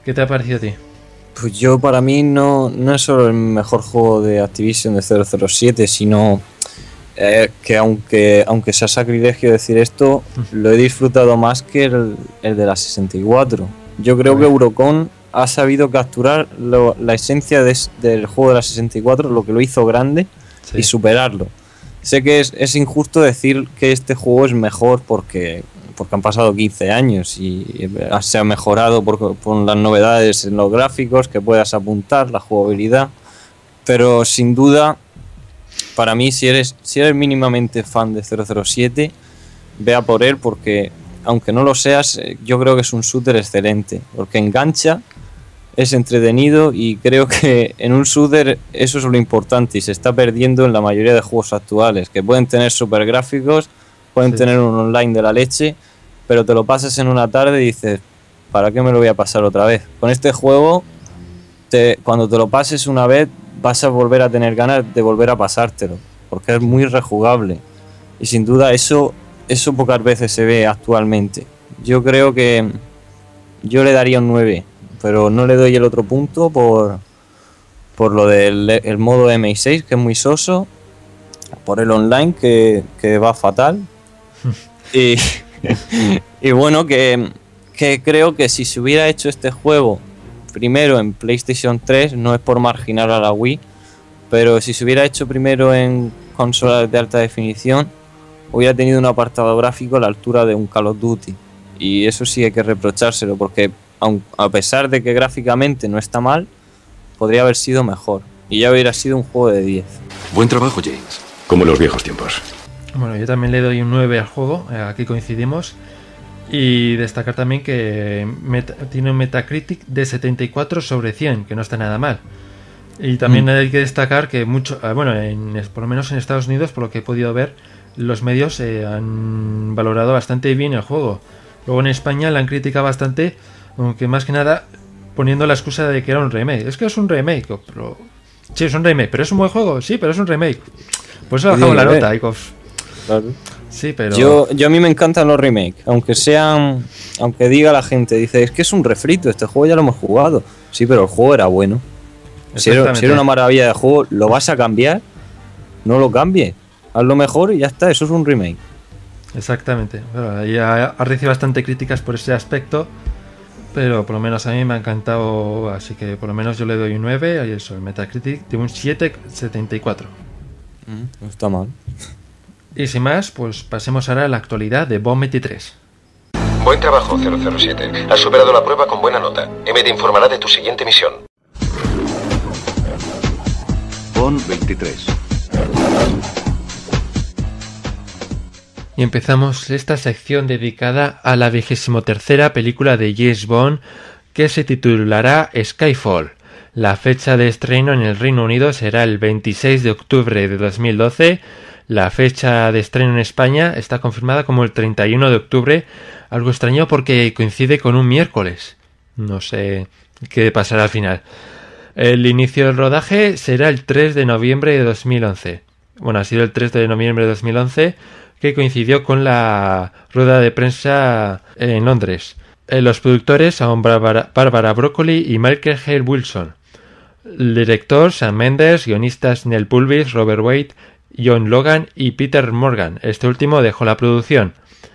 ¿Qué te ha parecido a ti? Pues yo, para mí, no es solo el mejor juego de Activision de 007, sino que aunque sea sacrilegio decir esto, lo he disfrutado más que el de la 64. Yo creo que Eurocon ha sabido capturar la esencia del juego de la 64, lo que lo hizo grande, y superarlo. Sé que es injusto decir que este juego es mejor porque han pasado 15 años y se ha mejorado por las novedades en los gráficos que puedas apuntar, la jugabilidad, pero sin duda, para mí, si eres mínimamente fan de 007, ve a por él, porque aunque no lo seas, yo creo que es un shooter excelente, porque engancha, es entretenido, y creo que en un shooter eso es lo importante y se está perdiendo en la mayoría de juegos actuales, que pueden tener super gráficos, pueden tener un online de la leche, pero te lo pasas en una tarde y dices, ¿para qué me lo voy a pasar otra vez? Con este juego, cuando te lo pases una vez, vas a volver a tener ganas de volver a pasártelo, porque es muy rejugable. Y sin duda eso pocas veces se ve actualmente. Yo creo que yo le daría un 9, pero no le doy el otro punto por lo del modo MI6, que es muy soso, por el online, que va fatal, y bueno, que creo que si se hubiera hecho este juego primero en PlayStation 3, no es por marginar a la Wii, pero si se hubiera hecho primero en consolas de alta definición, hubiera tenido un apartado gráfico a la altura de un Call of Duty, y eso sí hay que reprochárselo, porque a pesar de que gráficamente no está mal, podría haber sido mejor, y ya hubiera sido un juego de 10. Buen trabajo, James. Como en los viejos tiempos. Bueno, yo también le doy un 9 al juego, aquí coincidimos. Y destacar también que tiene un Metacritic de 74 sobre 100, que no está nada mal. Y también hay que destacar que por lo menos en Estados Unidos, por lo que he podido ver, los medios han valorado bastante bien el juego. Luego en España la han criticado bastante, aunque más que nada poniendo la excusa de que era un remake. Es que es un remake, pero... Sí, es un remake, pero es un buen juego, sí, pero es un remake. Por eso bajamos la nota, Icos. Claro. Sí, pero... Yo a mí me encantan los remakes, aunque diga la gente, dice, es que es un refrito, este juego ya lo hemos jugado. Sí, pero el juego era bueno. Si era una maravilla de juego, ¿lo vas a cambiar? No lo cambies, hazlo mejor y ya está, eso es un remake. Exactamente. Bueno, ya ha recibido bastante críticas por ese aspecto, pero por lo menos a mí me ha encantado, así que por lo menos yo le doy un 9, y eso, el Metacritic de un 7,74. No está mal. Y sin más, pues pasemos ahora a la actualidad de Bond 23. Buen trabajo, 007. Has superado la prueba con buena nota. M te informará de tu siguiente misión. Bond 23. Y empezamos esta sección dedicada a la 23ª película de James Bond, que se titulará Skyfall. La fecha de estreno en el Reino Unido será el 26 de octubre de 2012. La fecha de estreno en España está confirmada como el 31 de octubre, algo extraño porque coincide con un miércoles. No sé qué pasará al final. El inicio del rodaje será el 3 de noviembre de 2011. Bueno, ha sido el 3 de noviembre de 2011, que coincidió con la rueda de prensa en Londres. Los productores son Barbara Broccoli y Michael Hale Wilson. El director Sam Mendes, guionistas Neil Purvis, Robert Wade, John Logan y Peter Morgan. Este último dejó la producción.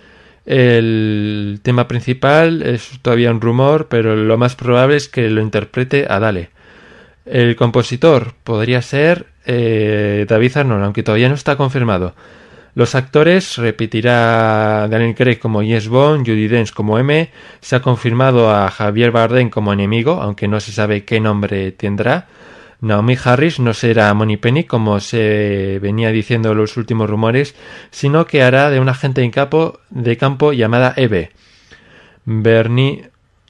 El tema principal es todavía un rumor, pero lo más probable es que lo interprete Adele. El compositor podría ser David Arnold, aunque todavía no está confirmado. Los actores repetirá Daniel Craig como James Bond, Judi Dench como M. Se ha confirmado a Javier Bardem como enemigo, aunque no se sabe qué nombre tendrá. Naomi Harris no será Moneypenny, como se venía diciendo en los últimos rumores, sino que hará de una agente de campo llamada Eve. Bernie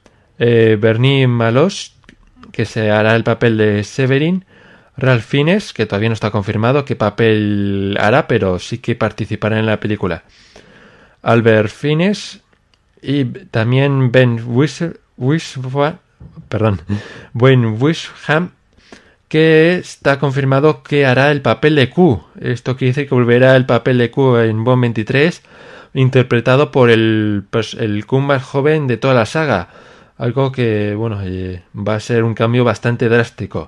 Malos, que se hará el papel de Severin. Ralph Fiennes, que todavía no está confirmado qué papel hará, pero sí que participará en la película. Albert Fiennes y también Ben Wisham, que está confirmado que hará el papel de Q. Esto quiere decir que volverá el papel de Q en Bond 23, interpretado por el Q más joven de toda la saga, algo que bueno va a ser un cambio bastante drástico.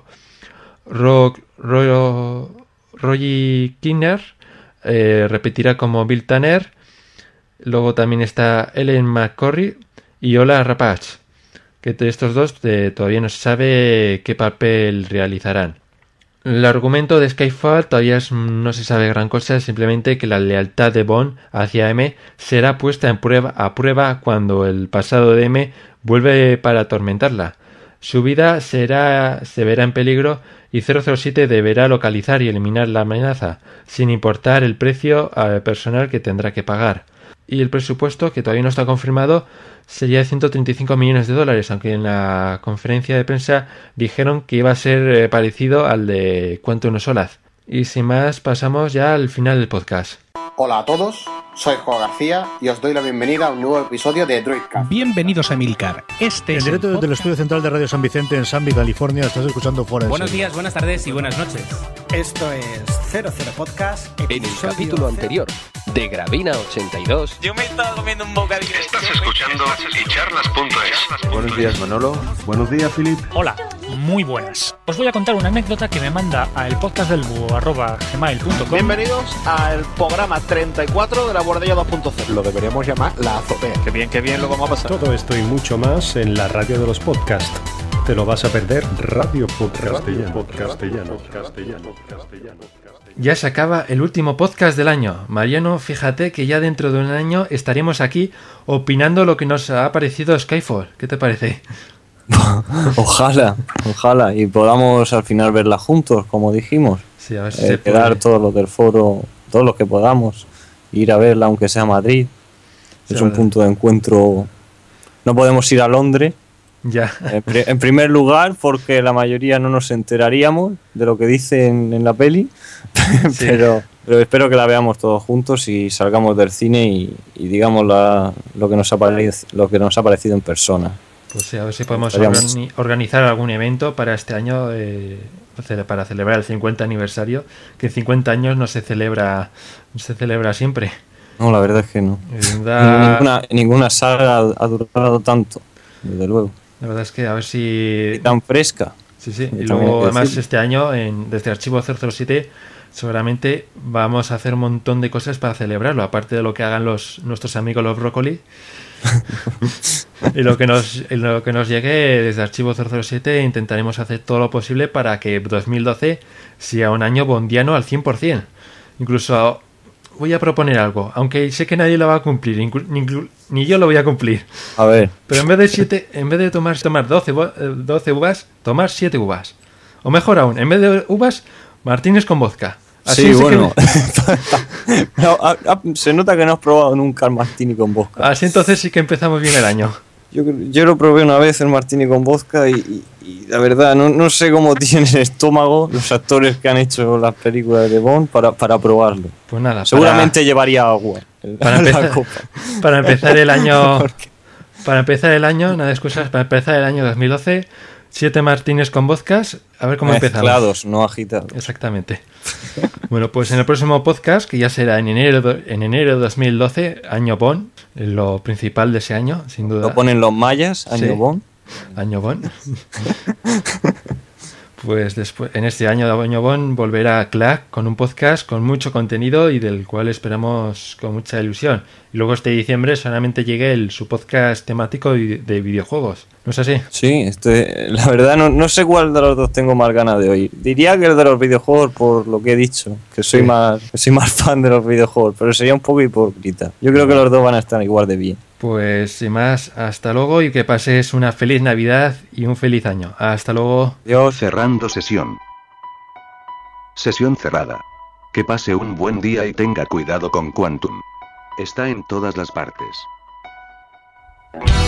Roy Kinnear repetirá como Bill Tanner. Luego también está Ellen McCorry y Ola Rapace, que de estos dos todavía no se sabe qué papel realizarán. El argumento de Skyfall todavía no se sabe gran cosa, simplemente que la lealtad de Bond hacia M será puesta a prueba cuando el pasado de M vuelve para atormentarla. Su vida se verá en peligro y 007 deberá localizar y eliminar la amenaza, sin importar el precio personal que tendrá que pagar. Y el presupuesto, que todavía no está confirmado, sería de $135 millones, aunque en la conferencia de prensa dijeron que iba a ser parecido al de Quantum of Solace. Y sin más, pasamos ya al final del podcast. Hola a todos, soy Juan García y os doy la bienvenida a un nuevo episodio de Droidcast. Bienvenidos a Emilcar. En directo desde el estudio central de Radio San Vicente en Sanby, California, estás escuchando Fuera de Buenos días, buenas tardes y buenas noches. Esto es 00 Podcast. En el capítulo anterior de Gravina 82. Yo me estaba comiendo un bocadillo. Estás escuchando icharlas.es. Buenos días, Manolo. Buenos días, Filip. Hola, muy buenas. Os voy a contar una anécdota que me manda a elpodcastdelbúho@gmail.com. Bienvenidos al programa 34 de la Bordella 2.0. Lo deberíamos llamar la azotea. Qué bien lo vamos a pasar. Todo esto y mucho más en la radio de los podcasts. Te lo vas a perder. Radio Podcastellano. Ya se acaba el último podcast del año. Mariano, fíjate que ya dentro de un año estaremos aquí opinando lo que nos ha parecido Skyfall. ¿Qué te parece? Ojalá, y podamos al final verla juntos, como dijimos. Sí, a ver si se quedar puede. todos los del foro, todos los que podamos, ir a verla aunque sea a Madrid. Sí, es un punto de encuentro. No podemos ir a Londres. Ya. En primer lugar, porque la mayoría no nos enteraríamos de lo que dicen en la peli, sí. pero espero que la veamos todos juntos y salgamos del cine y digamos lo que nos ha parecido en persona. Pues sí, a ver si podemos organizar algún evento para este año para celebrar el 50 aniversario, que en 50 años no se celebra siempre. No, la verdad es que no. Ninguna saga ha durado tanto, desde luego. La verdad es que a ver si... Y tan fresca. Sí. Y luego además este año desde Archivo 007 seguramente vamos a hacer un montón de cosas para celebrarlo, aparte de lo que hagan nuestros amigos los Brócoli. Y lo que nos llegue desde Archivo 007 intentaremos hacer todo lo posible para que 2012 sea un año bondiano al 100%. Incluso voy a proponer algo, aunque sé que nadie lo va a cumplir, ni yo lo voy a cumplir. A ver. Pero en vez de tomar 12 uvas, tomar 7 uvas. O mejor aún, en vez de uvas, martines con vodka. Así sí, bueno. Se nota que no has probado nunca el martini con vodka. Así entonces sí que empezamos bien el año. Yo lo probé una vez el martini con vodka y la verdad no sé cómo tienen el estómago los actores que han hecho las películas de Bond para probarlo. Pues nada, seguramente llevaría agua. Para empezar el año, nada de excusas, para empezar el año 2012, 7 martines con vodkas, a ver cómo empezamos. Mezclados, no agitados. Exactamente. Bueno, pues en el próximo podcast, que ya será en enero de 2012, año Bond, lo principal de ese año, sin duda. Lo ponen los mayas, año sí. Bond. Año Bond. Pues después, en este año de año Bond volverá Clack con un podcast con mucho contenido y del cual esperamos con mucha ilusión. Y luego este diciembre solamente llegue su podcast temático de videojuegos. ¿No es así? Sí, la verdad no sé cuál de los dos tengo más ganas de oír. Diría que el de los videojuegos por lo que he dicho, que soy más fan de los videojuegos, pero sería un poco hipócrita. Yo creo que los dos van a estar igual de bien. Pues sin más, hasta luego y que pases una feliz Navidad y un feliz año. Hasta luego. Yo cerrando sesión. Sesión cerrada. Que pase un buen día y tenga cuidado con Quantum. Está en todas las partes.